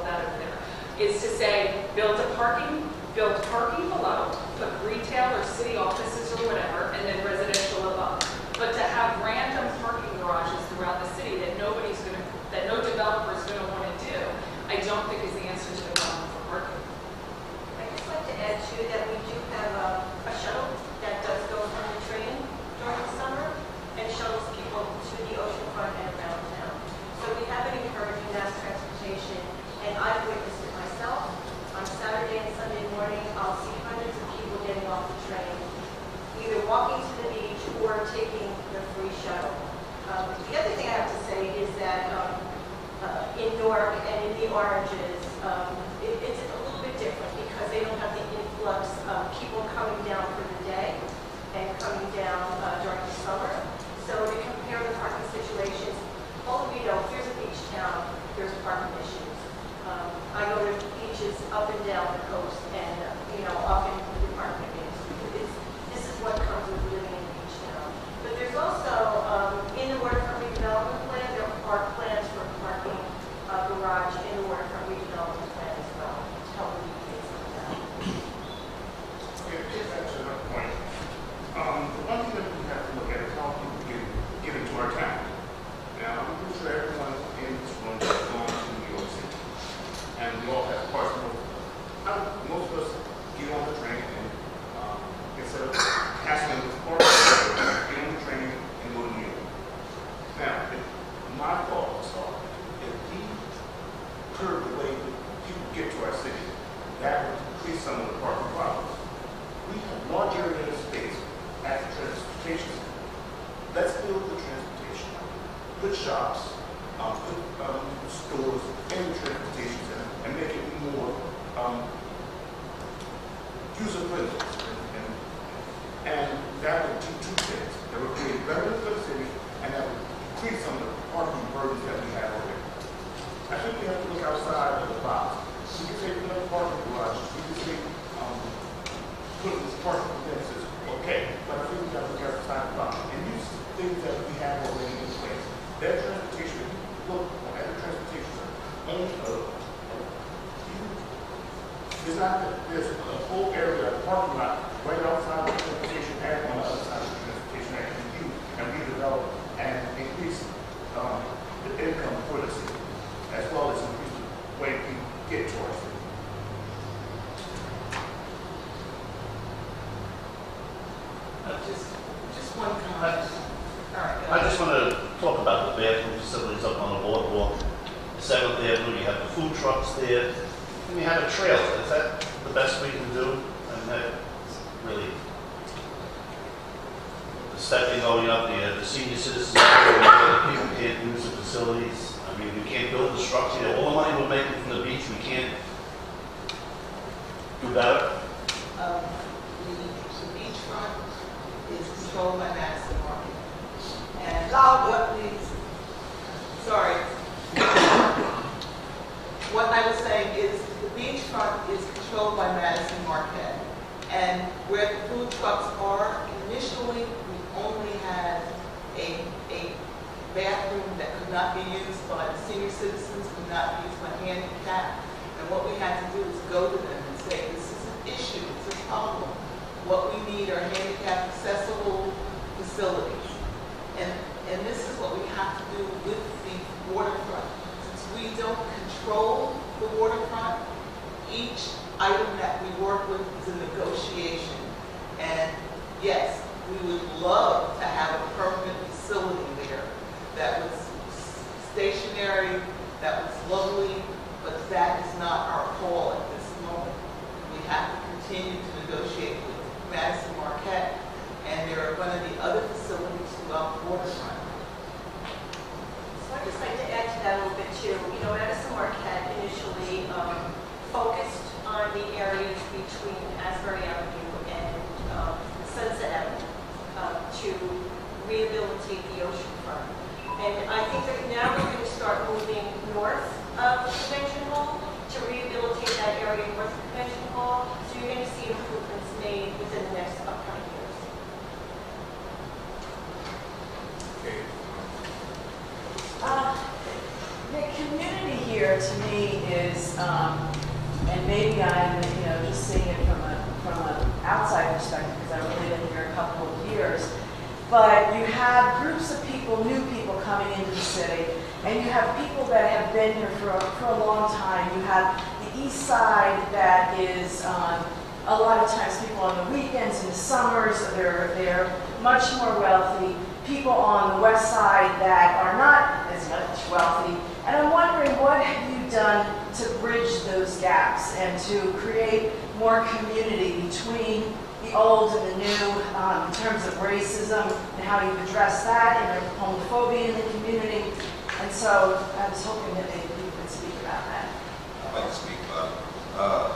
build parking below, put retail or city offices or whatever, and then residential above. But to have random parking garages throughout the city that nobody's gonna, that no developer is gonna wanna do, I don't think is the answer to the problem for parking. I'd just like to add too that we do have a, a shuttle that does go on the train during the summer and shuttles people to the oceanfront and around town. So we have been encouraging mass transportation, and I've witnessed it myself. On Saturday and Sunday morning, I'll see hundreds of people getting off the train, either walking to the beach or taking the free shuttle. Um, the other thing I have to say is that um, uh, in Newark and in the Oranges, um, it, it's a little bit different because they don't have the influx of people coming down for the day and coming down uh, during the summer. So to compare the parking situations, all of you know, if there's a beach town, there's parking issues. Um, I go to beaches up and down the coast, and uh, you know, often the parking is. It's, this is what comes with living in a beach town. But there's also um, in the waterfront redevelopment plan, there are plans for parking uh, garage in the waterfront redevelopment plan as well to help alleviate some of that. Okay, just back to another point. Um, the one thing that we have to look at is how people get, get into our town. Now, I'm pretty sure everyone in this room has gone to New York City. And we all have parts of it. Most of us get on the train and um, instead of hassling with the park, get on the train and go to New York. Now, if my thoughts are, if we curb the way people get to our city, that would increase some of the parking problems. We have large areas of space at the transportation center. Let's build the transportation. Put shops, um, put um, stores in the transportation center and make it more um, user-friendly. And, and that would do two things. That would create revenue for the city, and that would decrease some of the parking burdens that we have already. I think we have to look outside of the box. We can say put up parking garages. We can say um, put this parking fences. Okay, but I think we got to look outside the box and use things that we have already in place. That transportation, look at the transportation center. Only a There's not there's a whole area, a parking lot right outside the transportation and on the other side of the transportation that can be used and redevelop and increase um, the income for the city, as well as increase the way people get to our city. Uh, just, just one comment. All right. go I ahead. just want to talk about the bathroom facilities up on the boardwalk. Seventh Avenue, you have the food trucks there, and you have a trailer. Is that the best we can do? And that really, the stepping going up there, the senior citizens, the people can't use the facilities. I mean, we can't build the structure. All the money we're making from the beach, we can't do better. Um, the, the beachfront is controlled by Madison Market. And what we, sorry, what I was saying is the beachfront is controlled by Madison Marquette. And where the food trucks are, initially we only had a, a bathroom that could not be used by the senior citizens, could not be used by handicap. And what we had to do is go to them and say, this is an issue, it's a problem. What we need are handicap accessible facilities. And, and this is what we have to do with the waterfront. Since we don't control the waterfront, each item that we work with is a negotiation. And yes, we would love to have a permanent facility there that was stationary, that was lovely, but that is not our call at this moment. We have to continue to negotiate with Madison Marquette, and there are going to be other facilities throughout the waterfront. So I'd just like to add to that a little bit too. You know, Madison Marquette initially um, focused on the areas between Asbury Avenue and um, Sunset Avenue uh, to rehabilitate the oceanfront. And I think that now we're going to start moving north of Convention Hall to rehabilitate that area north of Convention Hall. So you're going to see improvements made within the next upcoming years. Okay. Uh, the community here to me is um, and maybe I'm, you know, just seeing it from a from an outside perspective because I've only been here a couple of years. But you have groups of people, new people coming into the city, and you have people that have been here for a, for a long time. You have the east side that is um, a lot of times people on the weekends and the summers, they're, they're much more wealthy. People on the west side that are not as much wealthy. And I'm wondering, what have you done to bridge those gaps and to create more community between the old and the new um, in terms of racism and how you address that and homophobia in the community? And so I was hoping that maybe you could speak about that. I'd like to speak about uh,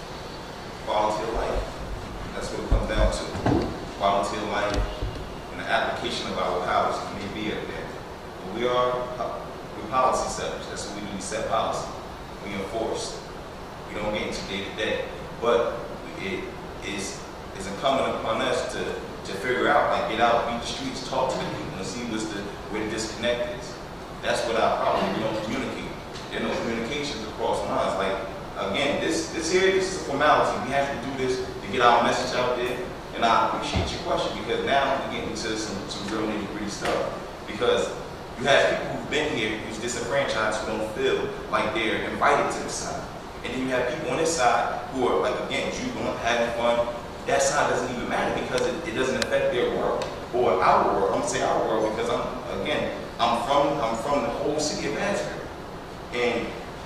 quality of life. That's what it comes down to. Quality of life and the application of our powers may be up there. But we are we're policy setters. That's what we do. We set policy. We enforce. We don't get into day to day. But it is is incumbent upon us to to figure out, like, get out, beat the streets, talk to the people, and see what's the where the disconnect is. That's what our problem. We don't communicate. There are no communications across lines. Like, again, this this here, this is a formality. We have to do this to get our message out there. And I appreciate your question, because now we're getting into some, some real nitty-gritty stuff. Because you have people who've been here who's disenfranchised, who don't feel like they're invited to the side. And then you have people on this side who are, like, again, jubilant, having fun. That side doesn't even matter because it, it doesn't affect their world or our world. I'm gonna say our world because I'm, again, I'm from I'm from the whole city of Asbury. And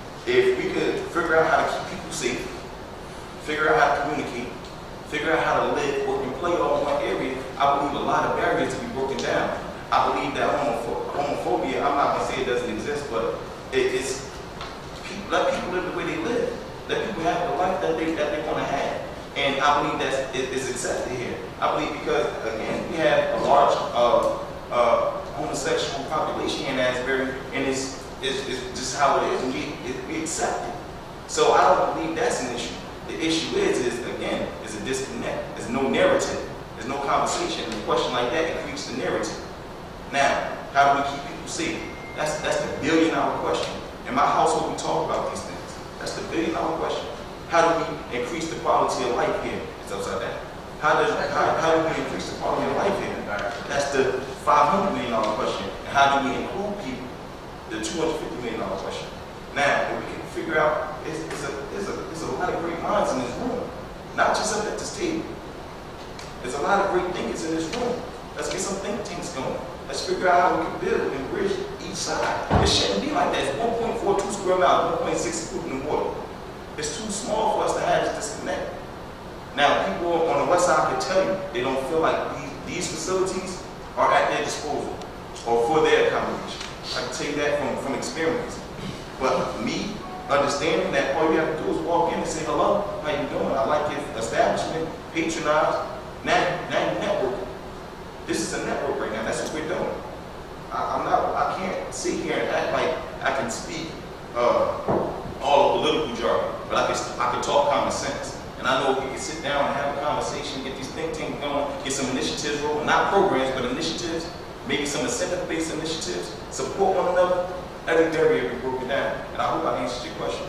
if we could figure out how to keep people safe, figure out how to communicate, figure out how to live, work, and play all in one area, I believe a lot of barriers to be broken down. I believe that homopho homophobia, I'm not gonna say it doesn't exist, but it, it's people, let people live the way they live. Let people have the life that they that they want to have. And I believe that it is accepted here. I believe because, again, we have a large uh, uh, homosexual population in Asbury, and it's, it's, it's just how it is, and we, it, we accept it. So I don't believe that's an issue. The issue is, is again, is a disconnect. There's no narrative. There's no conversation. And a question like that, it creates the narrative. Now, how do we keep people safe? That's, that's the billion dollar question. In my household, we talk about these things. That's the billion dollar question. How do we increase the quality of life here? It's upside down. How, does, how, how do we increase the quality of life here? That's the five hundred million dollar question. And how do we include people? The two hundred fifty million dollar question. Now, if we can figure out, it's, it's, a, it's, a, it's a lot of great minds in this room. Not just up at this table. There's a lot of great thinkers in this room. Let's get some think tanks going. Let's figure out how we can build and bridge each side. It shouldn't be like that. It's one point four two square miles, one point six equivalent water. It's too small for us to have this disconnect. Now, people on the west side can tell you they don't feel like these, these facilities are at their disposal or for their accommodation. I can tell you that from, from experience. But me understanding that all you have to do is walk in and say, hello, how you doing? I like your establishment, patronize. Now, now you network. This is a network right now. That's what we're doing. I, I'm not, I can't sit here and act like I can speak uh, all the political jargon, but I can, I can talk common sense. And I know if we can sit down and have a conversation, get these think tanks going, get some initiatives rolling, not programs, but initiatives, maybe some incentive-based initiatives, support one another, every barrier will be broken down. And I hope I answered your question.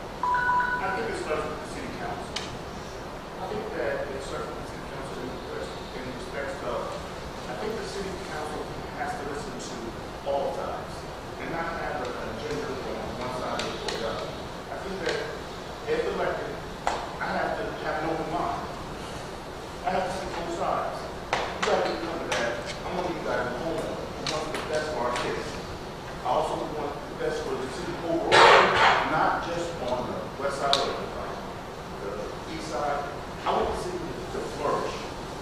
I think it starts with the city council. I think that it starts with the city council in respect of, I think the city council has to listen to all sides and not have an agenda on one side or the other. I think that if elected, I have to have an open mind. I have to see both sides. You guys can come to that. I'm one of you guys at home who wants the best for our kids. I also want the best for the city overall, not just on the west side of the, the east side. I want the city to flourish.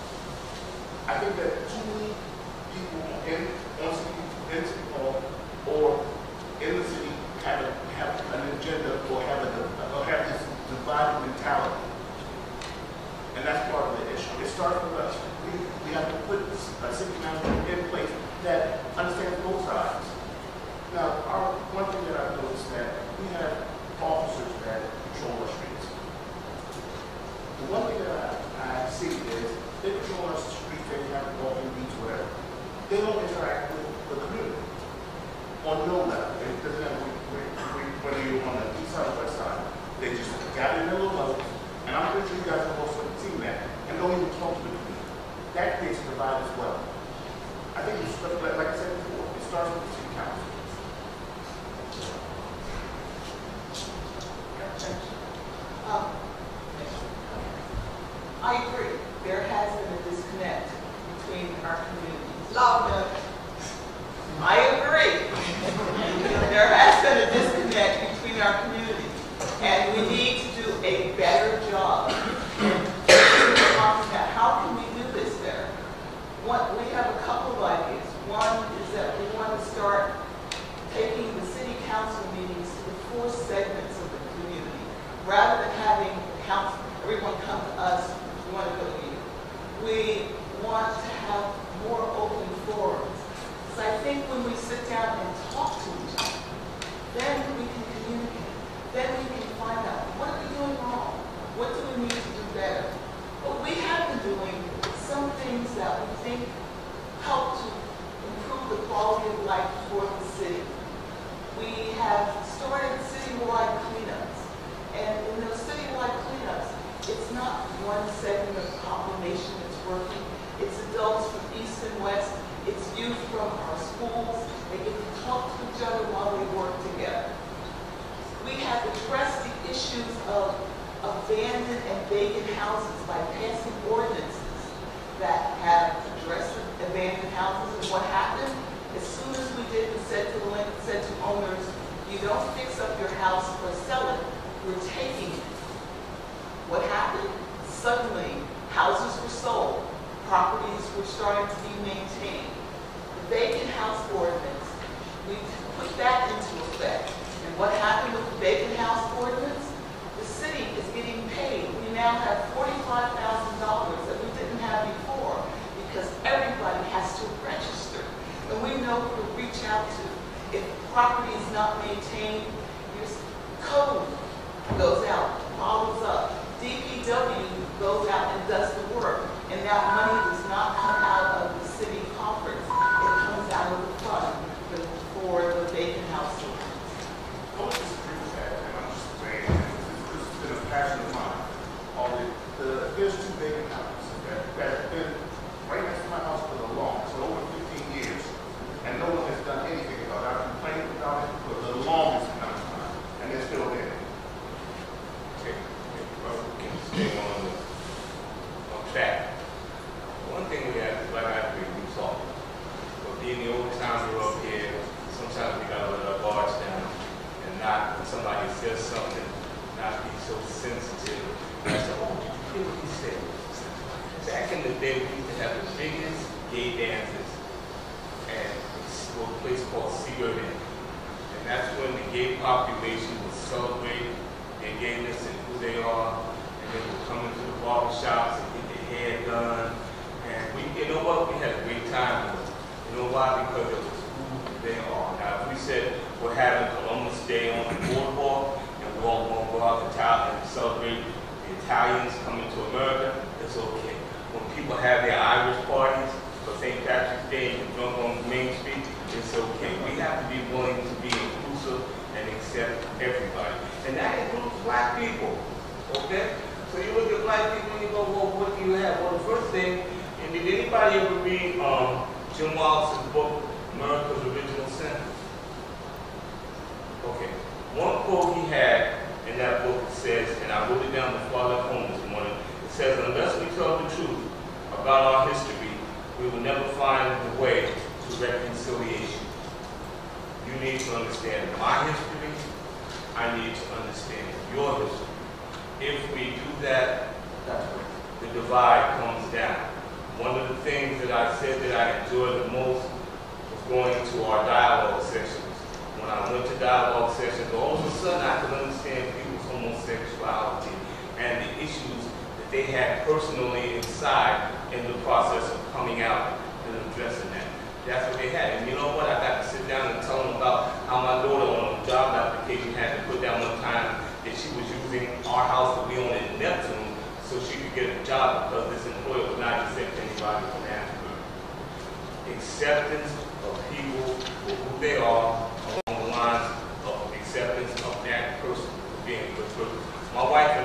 I think that too many people in on city, in city hall or in the city have, a, have an agenda or have, a, or have this divided mentality. And that's part of the issue. It starts with us. We, we have to put a city council in place that understands both sides. Now, our, one thing that I've noticed is that we have officers that patrol our streets. The one thing that I, I see is they patrol our streets, they have walking beats, whatever. They don't interact with the community on no level. It doesn't have whether you're on the east side or west side. They just gather in their little bubbles, and I'm pretty sure you guys have also seen that, and don't even talk to the community. That creates a divide as well. I think it's, like like I said before, it starts with the city council. Um, I agree. There has been a disconnect between our communities. Loud enough. I agree. There has been a disconnect between our communities, and we need to do a better job. How can we do this better? One, we have a couple of ideas. One is that we want to start taking the city council meetings to the four segments of the community, rather than having council, everyone come to us, we want to go to you. We want to have more open forums. Because I think when we sit down and talk to each other, then we can communicate. Then we can find out, what are we doing wrong? What do we need to do better? But we have been doing some things that we think help to improve the quality of life for the city. We have started citywide cleanups. And in those citywide cleanups, it's not one segment of the population that's working. It's adults from east and west. It's youth from our schools. They get to talk to each other while they work together. We have addressed the issues of abandoned and vacant houses by passing ordinances that have addressed abandoned houses. And what happened? As soon as we did, we said to the said to owners, you don't fix up your house or sell it, we're taking it. What happened? Suddenly, houses were sold, properties were starting to be maintained. The vacant house ordinance, we put that into effect. And what happened with the vacant house ordinance? The city is getting paid. We now have forty-five thousand dollars that we didn't have before because everybody has to register. And we know who to reach out to. If property is not maintained, your code goes out, follows up. D P W goes out and does the work. And that money does not come out of the city coffers. It comes out of the fund for the vacant house ordinance. I would disagree with that, and I'm just saying, this has been a passion of mine. All the, the, there's two vacant houses that, that have been right next to my house for the long, for over fifteen years, and no one has done anything about it. I've complained about it for the longest amount of time, and they're still there. Okay, okay, well, we can stay on, the, on track. One thing we have is, like I agree, we talk. But being the old timer up here, sometimes we gotta let our guards down and not, when somebody says something, not be so sensitive. I said, oh, did you hear what he said? Back in the day, we used to have the biggest gay dances at a place called Seagirt Inn. And that's when the gay population would celebrate their gayness and who they are. And they would come into the barber shops and get their hair done. And we, you know what, we had a great time with it. You know why? Because it was who they are. Now, if we said we're having Columbus Day on the boardwalk and we're all going to go out and celebrate the Italians coming to America, it's okay. When people have their Irish parties for Saint Patrick's Day and drunk on Main Street, it's okay. We have to be willing to be inclusive and accept everybody. And that includes black people, okay? So you look at black people and you go, well, what do you have? Well, the first thing, and did anybody ever read um, Jim Wallace's book, America's Original Sin? Okay. One quote he had in that book says, and I wrote it down before I left home this morning, it says, unless we tell the truth about our history, we will never find the way to reconciliation. You need to understand my history. I need to understand your history. If we do that, the divide comes down. One of the things that I said that I enjoyed the most was going to our dialogue sessions. When I went to dialogue sessions, all of a sudden I could understand people's homosexuality and the issues that they had personally inside in the process of coming out and addressing that. That's what they had. And you know what? I got to sit down and tell them about how my daughter on a job application had to put down one time that she was using our house that we own in Neptune so she could get a job because this employer would not accept anybody from Antwerp. Acceptance of people for who they are along the lines of acceptance of that person for being a good person. My wife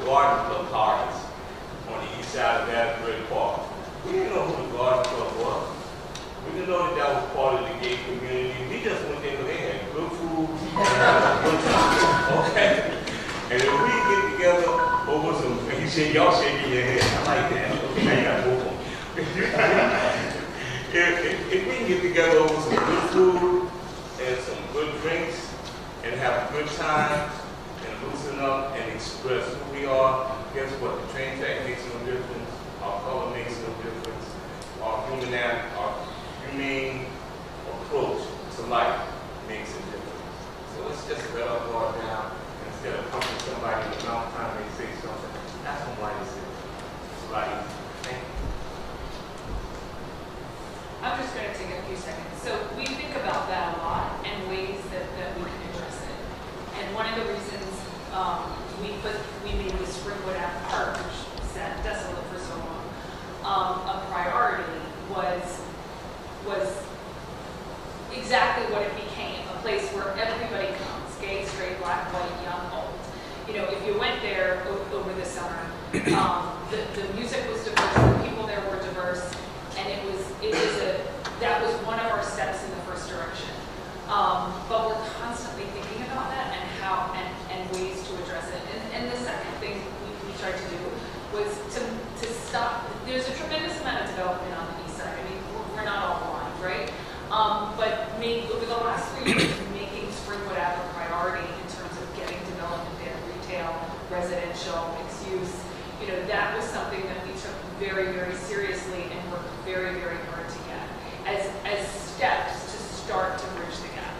garden club parties on the east side of Asbury Park. We didn't know who the garden club was. We didn't know that that was part of the gay community. We just went there because they had good food and good time. Okay? And if we get together over some, and you say, y'all shaking your head. I like that. Okay, now you got to move on. if, if, if we can get together over some good food and some good drinks and have a good time and loosen up and express who we are, guess what? The train track makes no difference. Our color makes no difference. Our human, our humane approach to life makes a difference. So let's just let our guard down instead of pumping somebody in the mouth time they say something. That's what why this is. It's a lot easier. Thank you. I'm just going to take a few seconds. So we think about that a lot and ways that, that we can address it. And one of the reasons um, we put we made the Springwood Ave Park, which sat desolate for so long, um, a priority was was exactly what it became, a place where everybody comes, gay, straight, black, white, young, old. You know, if you went there o over the summer, um, the, the music was diverse, the people there were diverse, and it was it was a that was one of our steps in the first direction. Um, but we're constantly thinking about that and how and, and ways to address it. And, and the second thing we, we tried to do was to to stop. There's a tremendous amount of development on the east side. I mean, we're, we're not all blind, right? Um, but made, over the last three years, making Springwood Ave a priority in terms of getting development there, retail, residential, mixed use. You know, that was something that we took very, very seriously and worked very, very hard to get as, as steps to start to bridge the gap.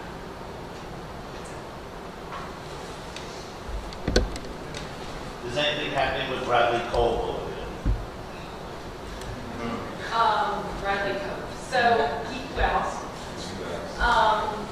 Is anything happening with Bradley Cove over there? Um, Bradley Cove. So, he, well, um,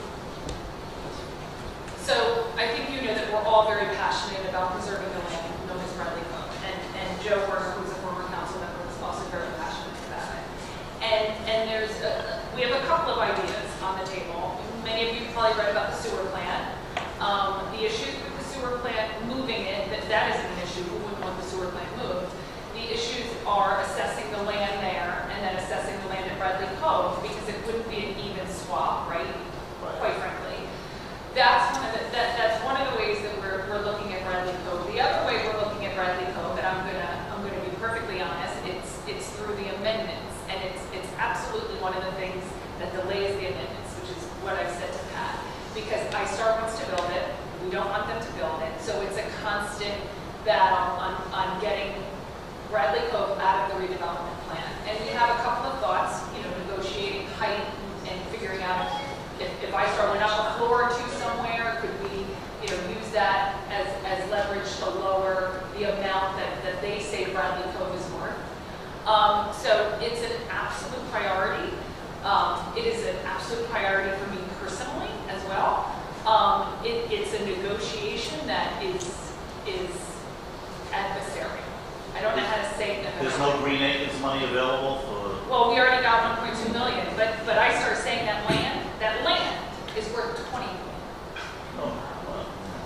so I think you know that we're all very passionate about preserving the land known as Bradley Cove. And, and Joe Werner, who's a former council member, is also very passionate about it. And, and there's a, we have a couple of ideas on the table. Many of you probably read about the sewer plant. Um, the issues with the sewer plant moving it, that, that isn't an issue. Who wouldn't want the sewer plant moved? The issues are assessing the land there and then assessing the land at Bradley Cove because it wouldn't be an even swap, right? Right. Quite frankly. That's one of the that, that's one of the ways that we're we're looking at Bradley Cove. The other way we're looking at Bradley Cove, and I'm gonna I'm gonna be perfectly honest, it's it's through the amendments, and it's it's absolutely one of the things that delays the amendments, which is what I've said to Pat. Because iStar wants to build it, we don't want them to build it, so it's a constant battle on on getting Bradley Cove out of the redevelopment plan. And we have a couple of thoughts, you know, negotiating height and, and figuring out if, if iStar went up a floor or two somewhere, could we, you know, use that as, as leverage to lower the amount that, that they say Bradley Cove is worth. Um, so it's an absolute priority. Um, it is an absolute priority for me personally as well. Um, it, it's a negotiation that is, is adversarial. I don't know how to say it. There's no Green Acres money available for... Well, we already got one point two million, but, but I started saying that land, that land is worth twenty million. Oh, well.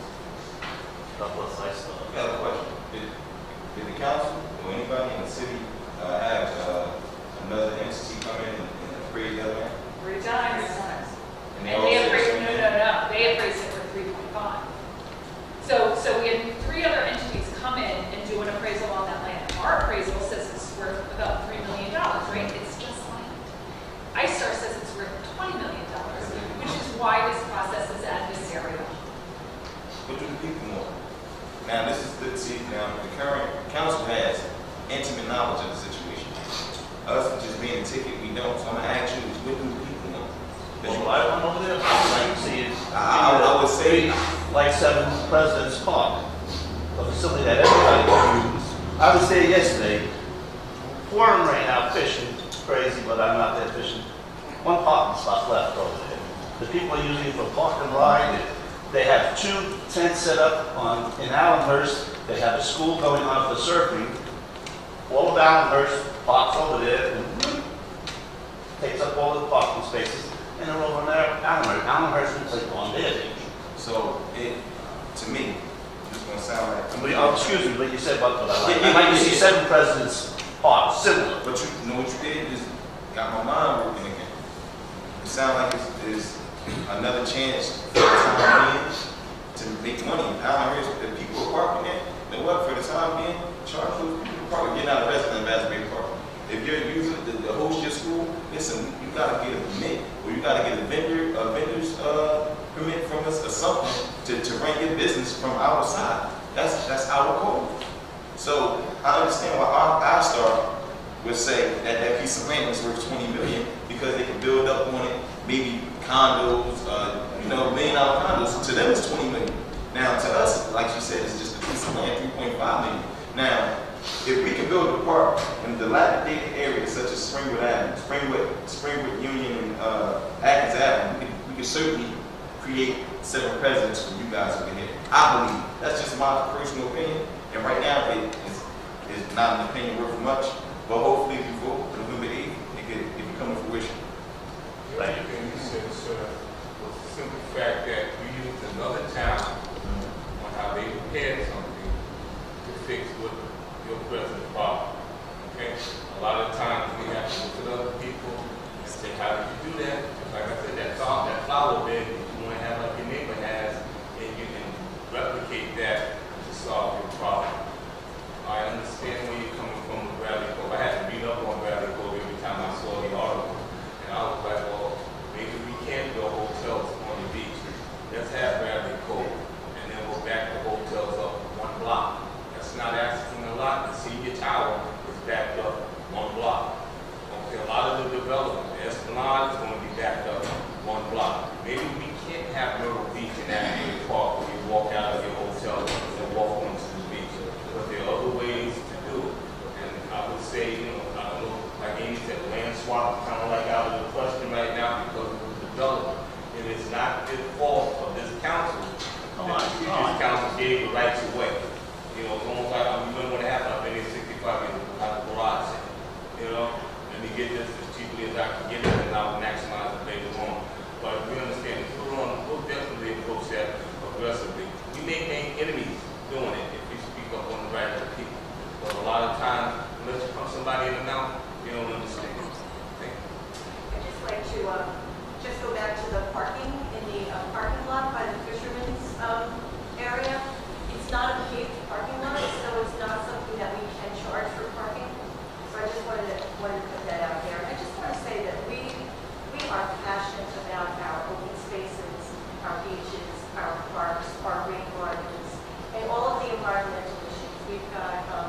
God bless iStar. I got a question. Did, did the council or anybody in the city uh, have uh, another entity come in and, and appraise that land? Three times. And they all they said the appraised, same no, thing? no, no, they appraised it for three point five. So, so we had three other entities come in and do an appraisal on that land. Our appraisal says it's worth about three million dollars, right? It's just land. iStar says it's worth twenty million dollars, which is why this process is adversarial. What do the people want? Now, this is the, see, now, the current council has intimate knowledge of the situation. Us just being a ticket, we don't. So I'm gonna ask you, what do the people want? Well, I went over there, like you see, it's... I, I, I would say, like Seven Presidents Park, a facility that everybody can use. I was there yesterday, pouring rain out fishing, crazy, but I'm not there fishing. One parking spot left over there. The people are using it for park and ride. They have two tents set up on in Allenhurst. They have a school going on for surfing. All of Allenhurst parks over there and takes up all the parking spaces. And they're over there, Allenhurst. Allenhurst looks like on there. so it, to me, it's gonna sound like. But, oh, excuse me, but you said about, but I like, Yeah, yeah, I'd like to yeah, see yeah. seven presidents park, similar. But you, you know what you did is got my mind working again. It sounds like it's, it's another chance for the time being to make money. I heard that people are parking there. Then what? For the time being, charge those people parking. Getting out of resident Bassbury Park. If you're using the, the host your school, listen, you gotta get a permit, or you gotta get a vendor, a vendor's uh, permit from us or something to, to run your business from outside. That's that's our code. So I understand why our, our star would say that that piece of land is worth twenty million because they can build up on it, maybe condos, uh, you know, million dollar condos. To them, it's twenty million. Now, to us, like you said, it's just a piece of land, three point five million. Now, if we can build a park in dilapidated areas such as Springwood Avenue, Springwood, Springwood Union, and uh, Atkins Avenue, we can, we can certainly create seven presidents for you guys over here. I believe. That's just my personal opinion. And right now, it is it's not an opinion worth much. But hopefully, if you vote November eighth, it could it can come to fruition. The only thing you said, sir, was the simple fact that you used another town on how they prepared something to fix what your present problem. Okay? A lot of times we have to look at other people and say, how did you do that? Just like I said, that song, that flower bed that you want to have like your neighbor has, and you can replicate that to solve your problem. I understand where you're coming from with Bradley Cove. I had to beat up on Bradley Cove every time I saw the article. And I was like, well, maybe we can't build hotels on the beach. Let's have Bradley Cove. And then we'll back the hotels up one block. That's not asking a lot. The senior tower is backed up one block. Okay, a lot of the development, the Esplanade is going to be backed up one block. Maybe we can't have Myrtle Beach in Asbury Park where you walk out of your hotel and walk onto the beach. But there are other ways to do it. And I would say, you know, I don't know, like Amy said, land swap kind of like out of the question right now because of the development. And it's not the fault of this council. Come on, This come on. this council gave the rights away. You know, it's almost like I remember what happened. I've been here sixty-five years without a garage sale. You know, let me get this as cheaply as I can get it, and I will maximize it later on. But we understand if we're on, we'll definitely approach that aggressively. We may make enemies doing it if we speak up on the right of the people. But a lot of times, unless you pump somebody in the mouth, you don't understand. Thank you. I'd just like to uh, just go back to the parking in the uh, parking lot by the Fisherman's um, area. It's not a paved parking lot, so it's not something that we can charge for parking. So I just wanted to, wanted to put that out there. I just want to say that we we are passionate about our open spaces, our beaches, our parks, our rain gardens, and all of the environmental issues. We've got um,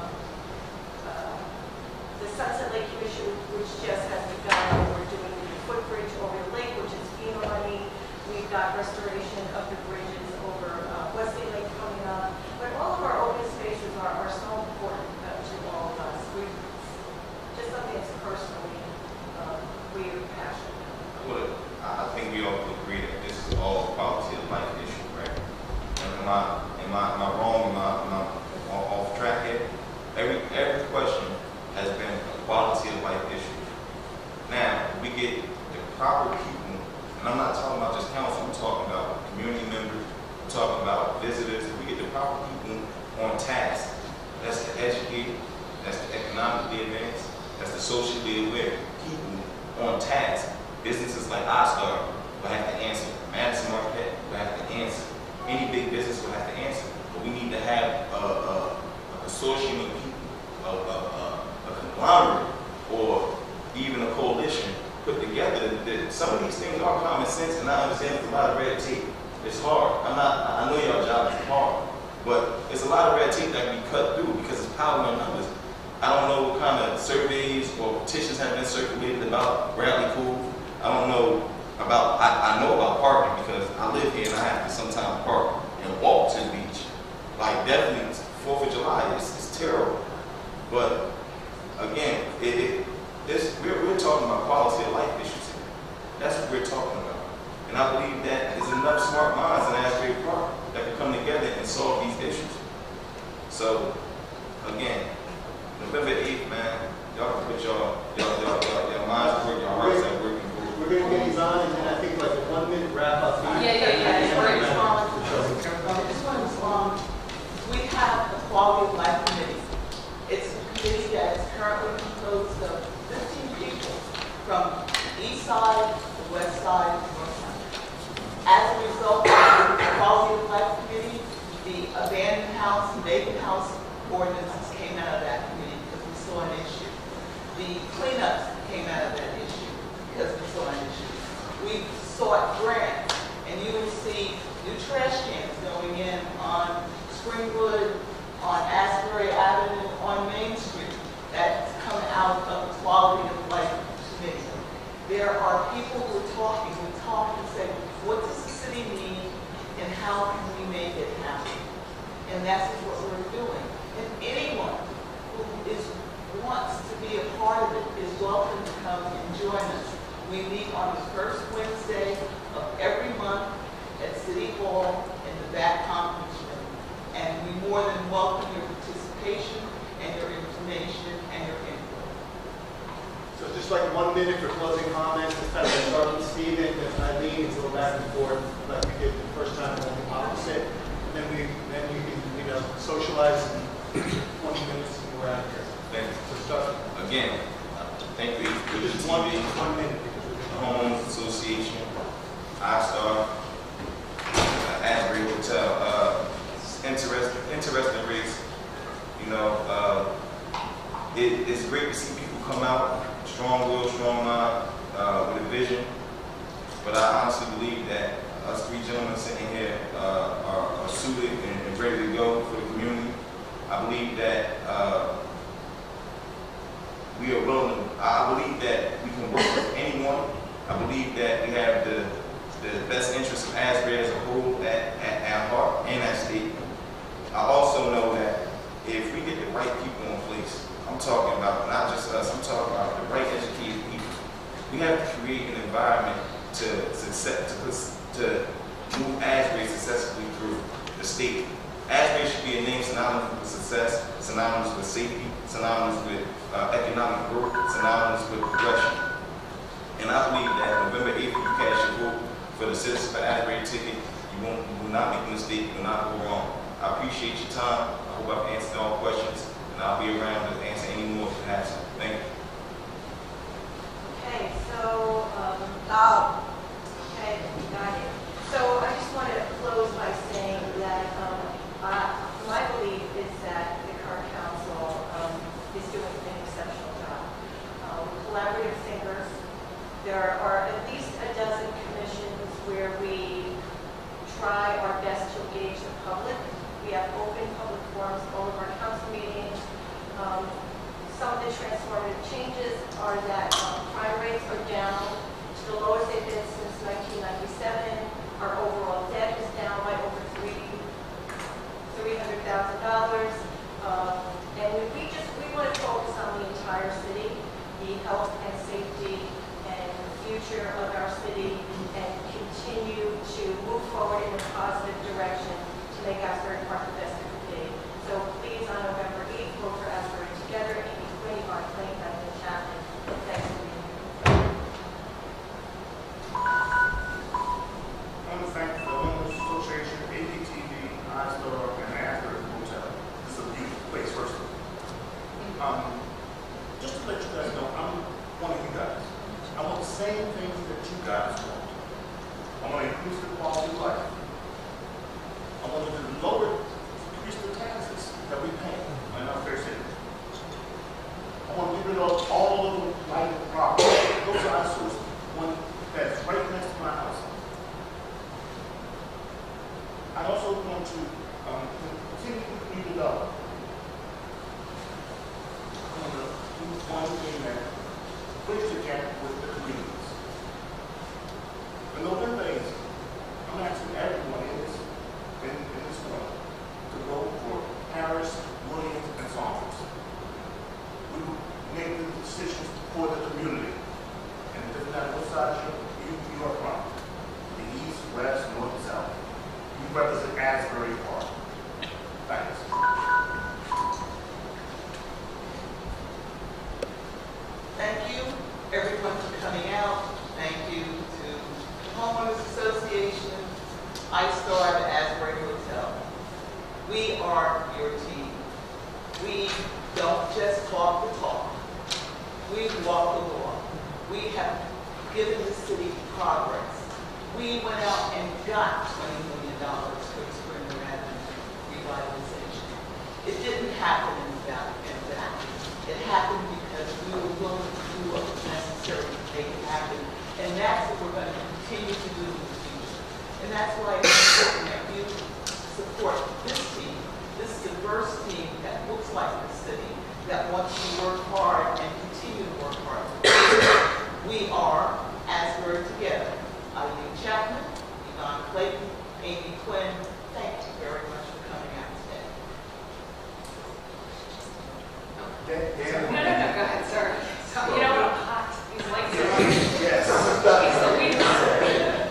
uh, the Sunset Lake Commission, which just has begun. We're doing the footbridge over the lake, which is FEMA money. We've got restoration of the bridges over uh, Wesley Lake coming up. But all of our open spaces are, are so important uh, to all of us. We just something that's personally uh, we're passionate. Well, I I think we all agree that this is all a quality of life issue, right? Am I, am I, am I wrong? Am I, am I off off track here? Every, every question has been a quality of life issue. Now, we get the proper people, and I'm not talking about just council, I'm talking about community members, I'm talking about visitors. If we get the proper people on task, that's the educated, that's the economically advanced, that's the socially aware people on task. Businesses like iStar will have to answer. Madison Marquette will have to answer. Any big business will have to answer. But we need to have a, a, a consortium of people, a, a, a, a conglomerate, or even a coalition put together. That some of these things are common sense, and I understand it's a lot of red tape. It's hard. I'm not. I know your job is hard, but it's a lot of red tape that can be cut through because it's power in numbers. I don't know what kind of surveys or petitions have been circulated about Bradley Cove. I don't know about, I, I know about parking because I live here and I have to sometimes park and walk to the beach. Like definitely fourth of July is, is terrible. But again, it, it, this, we're, we're talking about quality of life issues here. That's what we're talking about. And I believe that there's enough smart minds in Asbury Park that can come together and solve these issues. So again, November eighth, man, y'all can put y'all, y'all, y'all, y'all, y'all minds to work, y'all hearts at work. We're going to get these on, and then I think like a one minute wrap up. Yeah, yeah, yeah. I just wanted to respond. Sure. I just want to respond As a result of the Quality of Life Committee, the abandoned house and vacant house ordinances came out of that committee because we saw an issue. The cleanups came out of that issue because we saw an issue. We sought grants, and you will see new trash cans going in on Springwood, on Asbury Avenue, on Main Street. That's come out of the Quality of Life Committee. There are people who are talking, who talk and say, what does the city need and how can we make it happen? And that's what we're doing. And anyone who is wants to be a part of it is welcome to come and join us. We meet on the first Wednesday of every month at City Hall in the back conference room. And we more than welcome your participation and your information and your input. So just like one minute for closing comments, this time we'll start with Stephen, then Eileen, and go back and forth like we did the first time on the opposite. And then we, then you can, you know, socialize in twenty minutes and we're out of here. Thank you. So start. Again, thank you for this Just one, T V, one minute. Because we're the gonna- Homeowners Association, iStar, uh, Asbury Hotel, uh, interesting, interesting race. You know, uh, it, it's great to see people come out, strong will, strong mind, uh, with a vision. But I honestly believe that us three gentlemen sitting here uh, are, are suited and, and ready to go for the community. I believe that uh, we are willing to, I believe that we can work with anyone. I believe that we have the, the best interests of Asbury as a whole at, at, at heart and at stake. I also know that if we get the right people in place, I'm talking about not just us, I'm talking about the right educated people. We have to create an environment to success, to, to move Asbury successfully through the state. Asbury should be a name synonymous with success, synonymous with safety, synonymous with uh, economic growth, synonymous with progression. And I believe that November eighth, you cast your vote for the Citizens for Asbury ticket. You won't, you will not make a mistake, you will not go wrong. I appreciate your time. I hope I've answered all questions, and I'll be around to answer any more if you have some. Thank you. Okay, so, um, oh, okay, got it. So I just want to close by saying that um, uh, my belief is that the current council um, is doing an exceptional job. Uh, we're collaborative thinkers. There are at least a dozen commissions where we try our best to engage the public. We have open public forums, all of our council meetings. Um, some of the transformative changes are that um, crime rates are down to the lowest they've been since nineteen ninety-seven. Our overall debt is down by over three three hundred thousand dollars. Uh, and we, we just we want to focus on the entire city, the health and safety and future of our city, and continue to move forward in a positive direction to make Asbury Park the best it could be. So please, on November eighth, vote for Asbury Together, Amy Quinn, Mark Lane, and Chapman. Thanks for being here. I want to thank the Homeowners Association, A P T V, iStar, and Asbury Hotel. This is a beautiful place, first of all. Um, just to let you guys know, I'm one of you guys. I want the same things that you guys want. I want to increase the quality of life. I want to lower, increase the taxes that we pay in our fair city. I want to get rid of all of the lighting problems. Those are eyesores. One that's right next to my house. I also want to um, continue to redevelop. I want to do one thing that bridge the gap with the communities. For November eighth, I'm asking everyone in this, in, in this room to vote for Harris, Williams, and Saunders. We will make the decisions for the community. And it doesn't matter what side you, you are from, the east, west, north, and south. You represent Asbury Park. Thanks. Thank you, everyone, for coming out. Thank you to the Homeowners Association, iStar, the Asbury Hotel. We are your team. We don't just talk the talk. We walk the walk. We have given the city progress. We went out and got twenty million dollars for Spring Avenue revitalization. It didn't happen in that, in that. It happened because we were willing to do what was necessary to make it happen. And that's what we're going to continue to do in the future. And that's why it's important that you support this team, this diverse team that looks like the city, that wants to work hard and continue to work hard. We are Asbury Together. Eileen Chapman, Yvonne Clayton, Amy Quinn, thank you very much for coming out today. No, no, no, go ahead, sorry. You know what, I'm hot. These lights are Yes. He's the leader.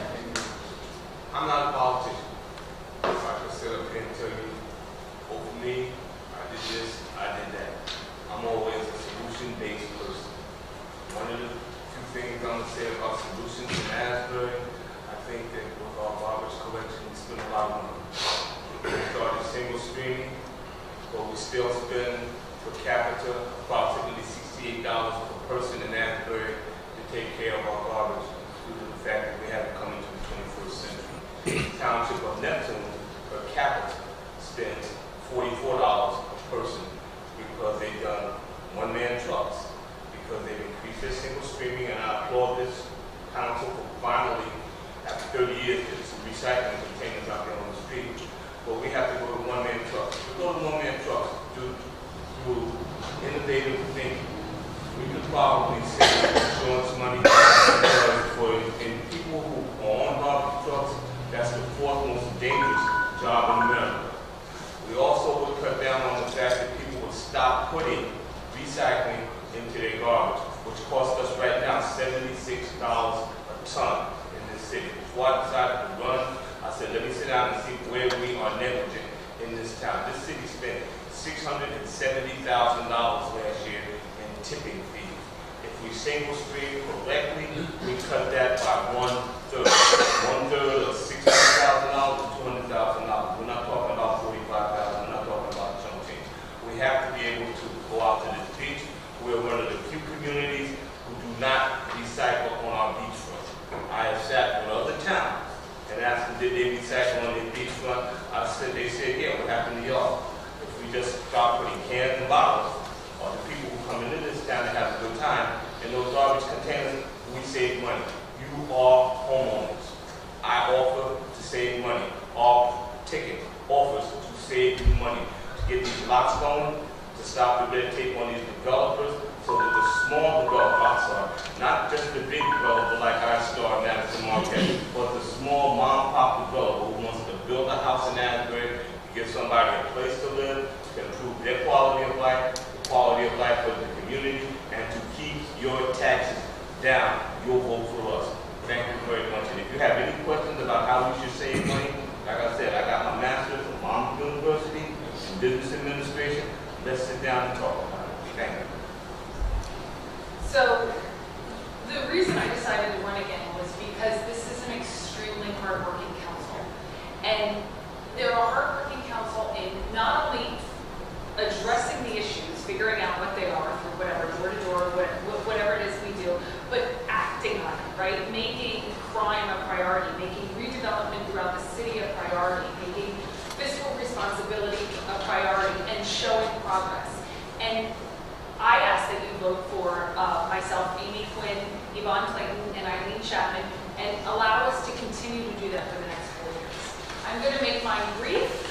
I'm not a politician. So I can sit up here and tell you, vote for me, I did this, I did that. I'm always a solution-based person. One of the few things I'm going to say about solutions in Asbury, I think that with our garbage collection, we spend a lot of money. We started single streaming, but we still spend per capita approximately sixty-eight dollars per person in Asbury to take care of our garbage, due to the fact that we haven't come into the twenty-first century. The Township of Neptune per capita spends forty-four dollars per person because they've done one-man trucks, because they've increased their single streaming, and I applaud this council for finally, after thirty years, there's some recycling containers out there on the street. But we have to go to one-man trucks. If we go to one-man trucks due through innovative thinking, we could probably save insurance money because for in people who are on garbage trucks, that's the fourth most dangerous job in America. We also would cut down on the fact that people would stop putting recycling into their garbage, which costs us right now seventy-six dollars a ton in this city. Before I decided to run, I said, let me sit down and see where we are negligent in this town. This city spent six hundred seventy thousand dollars last year in tipping fees. If we single stream correctly, we cut that by one third. One third of six hundred thousand dollars to two hundred thousand dollars. We're not talking about forty-five thousand dollars, we're not talking about chunk change. We have to be able to go out to this beach. We're one of the few communities who do not recycle on our beachfront. I have sat with other towns and asked them, did they recycle on their beachfront? I said, they said, yeah, what happened to y'all? If we just start putting cans and bottles, or the people who come into this town to have a good time, in those garbage containers, we save money. You are homeowners. I offer to save money. Our ticket offers to save you money, to get these lots going, to stop the red tape on these developers, so that the small developers are not just the big developer like iStar, Madison Marquette, but the small mom-pop developer who wants to build a house in Asbury, to give somebody a place to live, to improve their quality of life, the quality of life of the community, and to keep your taxes down. You'll vote for us. Thank you very much. And if you have any questions about how we should save money, like I said, I got my master's from Monmouth University in business administration. Let's sit down and talk about it. Thank you. So, the reason I decided to run again was because this is an extremely hardworking council. And they're a hardworking council in not only addressing the issues, figuring out what they are through whatever, door to door, whatever it is we do, but acting on it, right? Making crime a priority, making redevelopment throughout the city a priority, making fiscal responsibility a priority, and showing progress. And I ask that you vote for uh, myself, Amy Quinn, Yvonne Clayton, and Eileen Chapman, and allow us to continue to do that for the next four years. I'm going to make mine brief.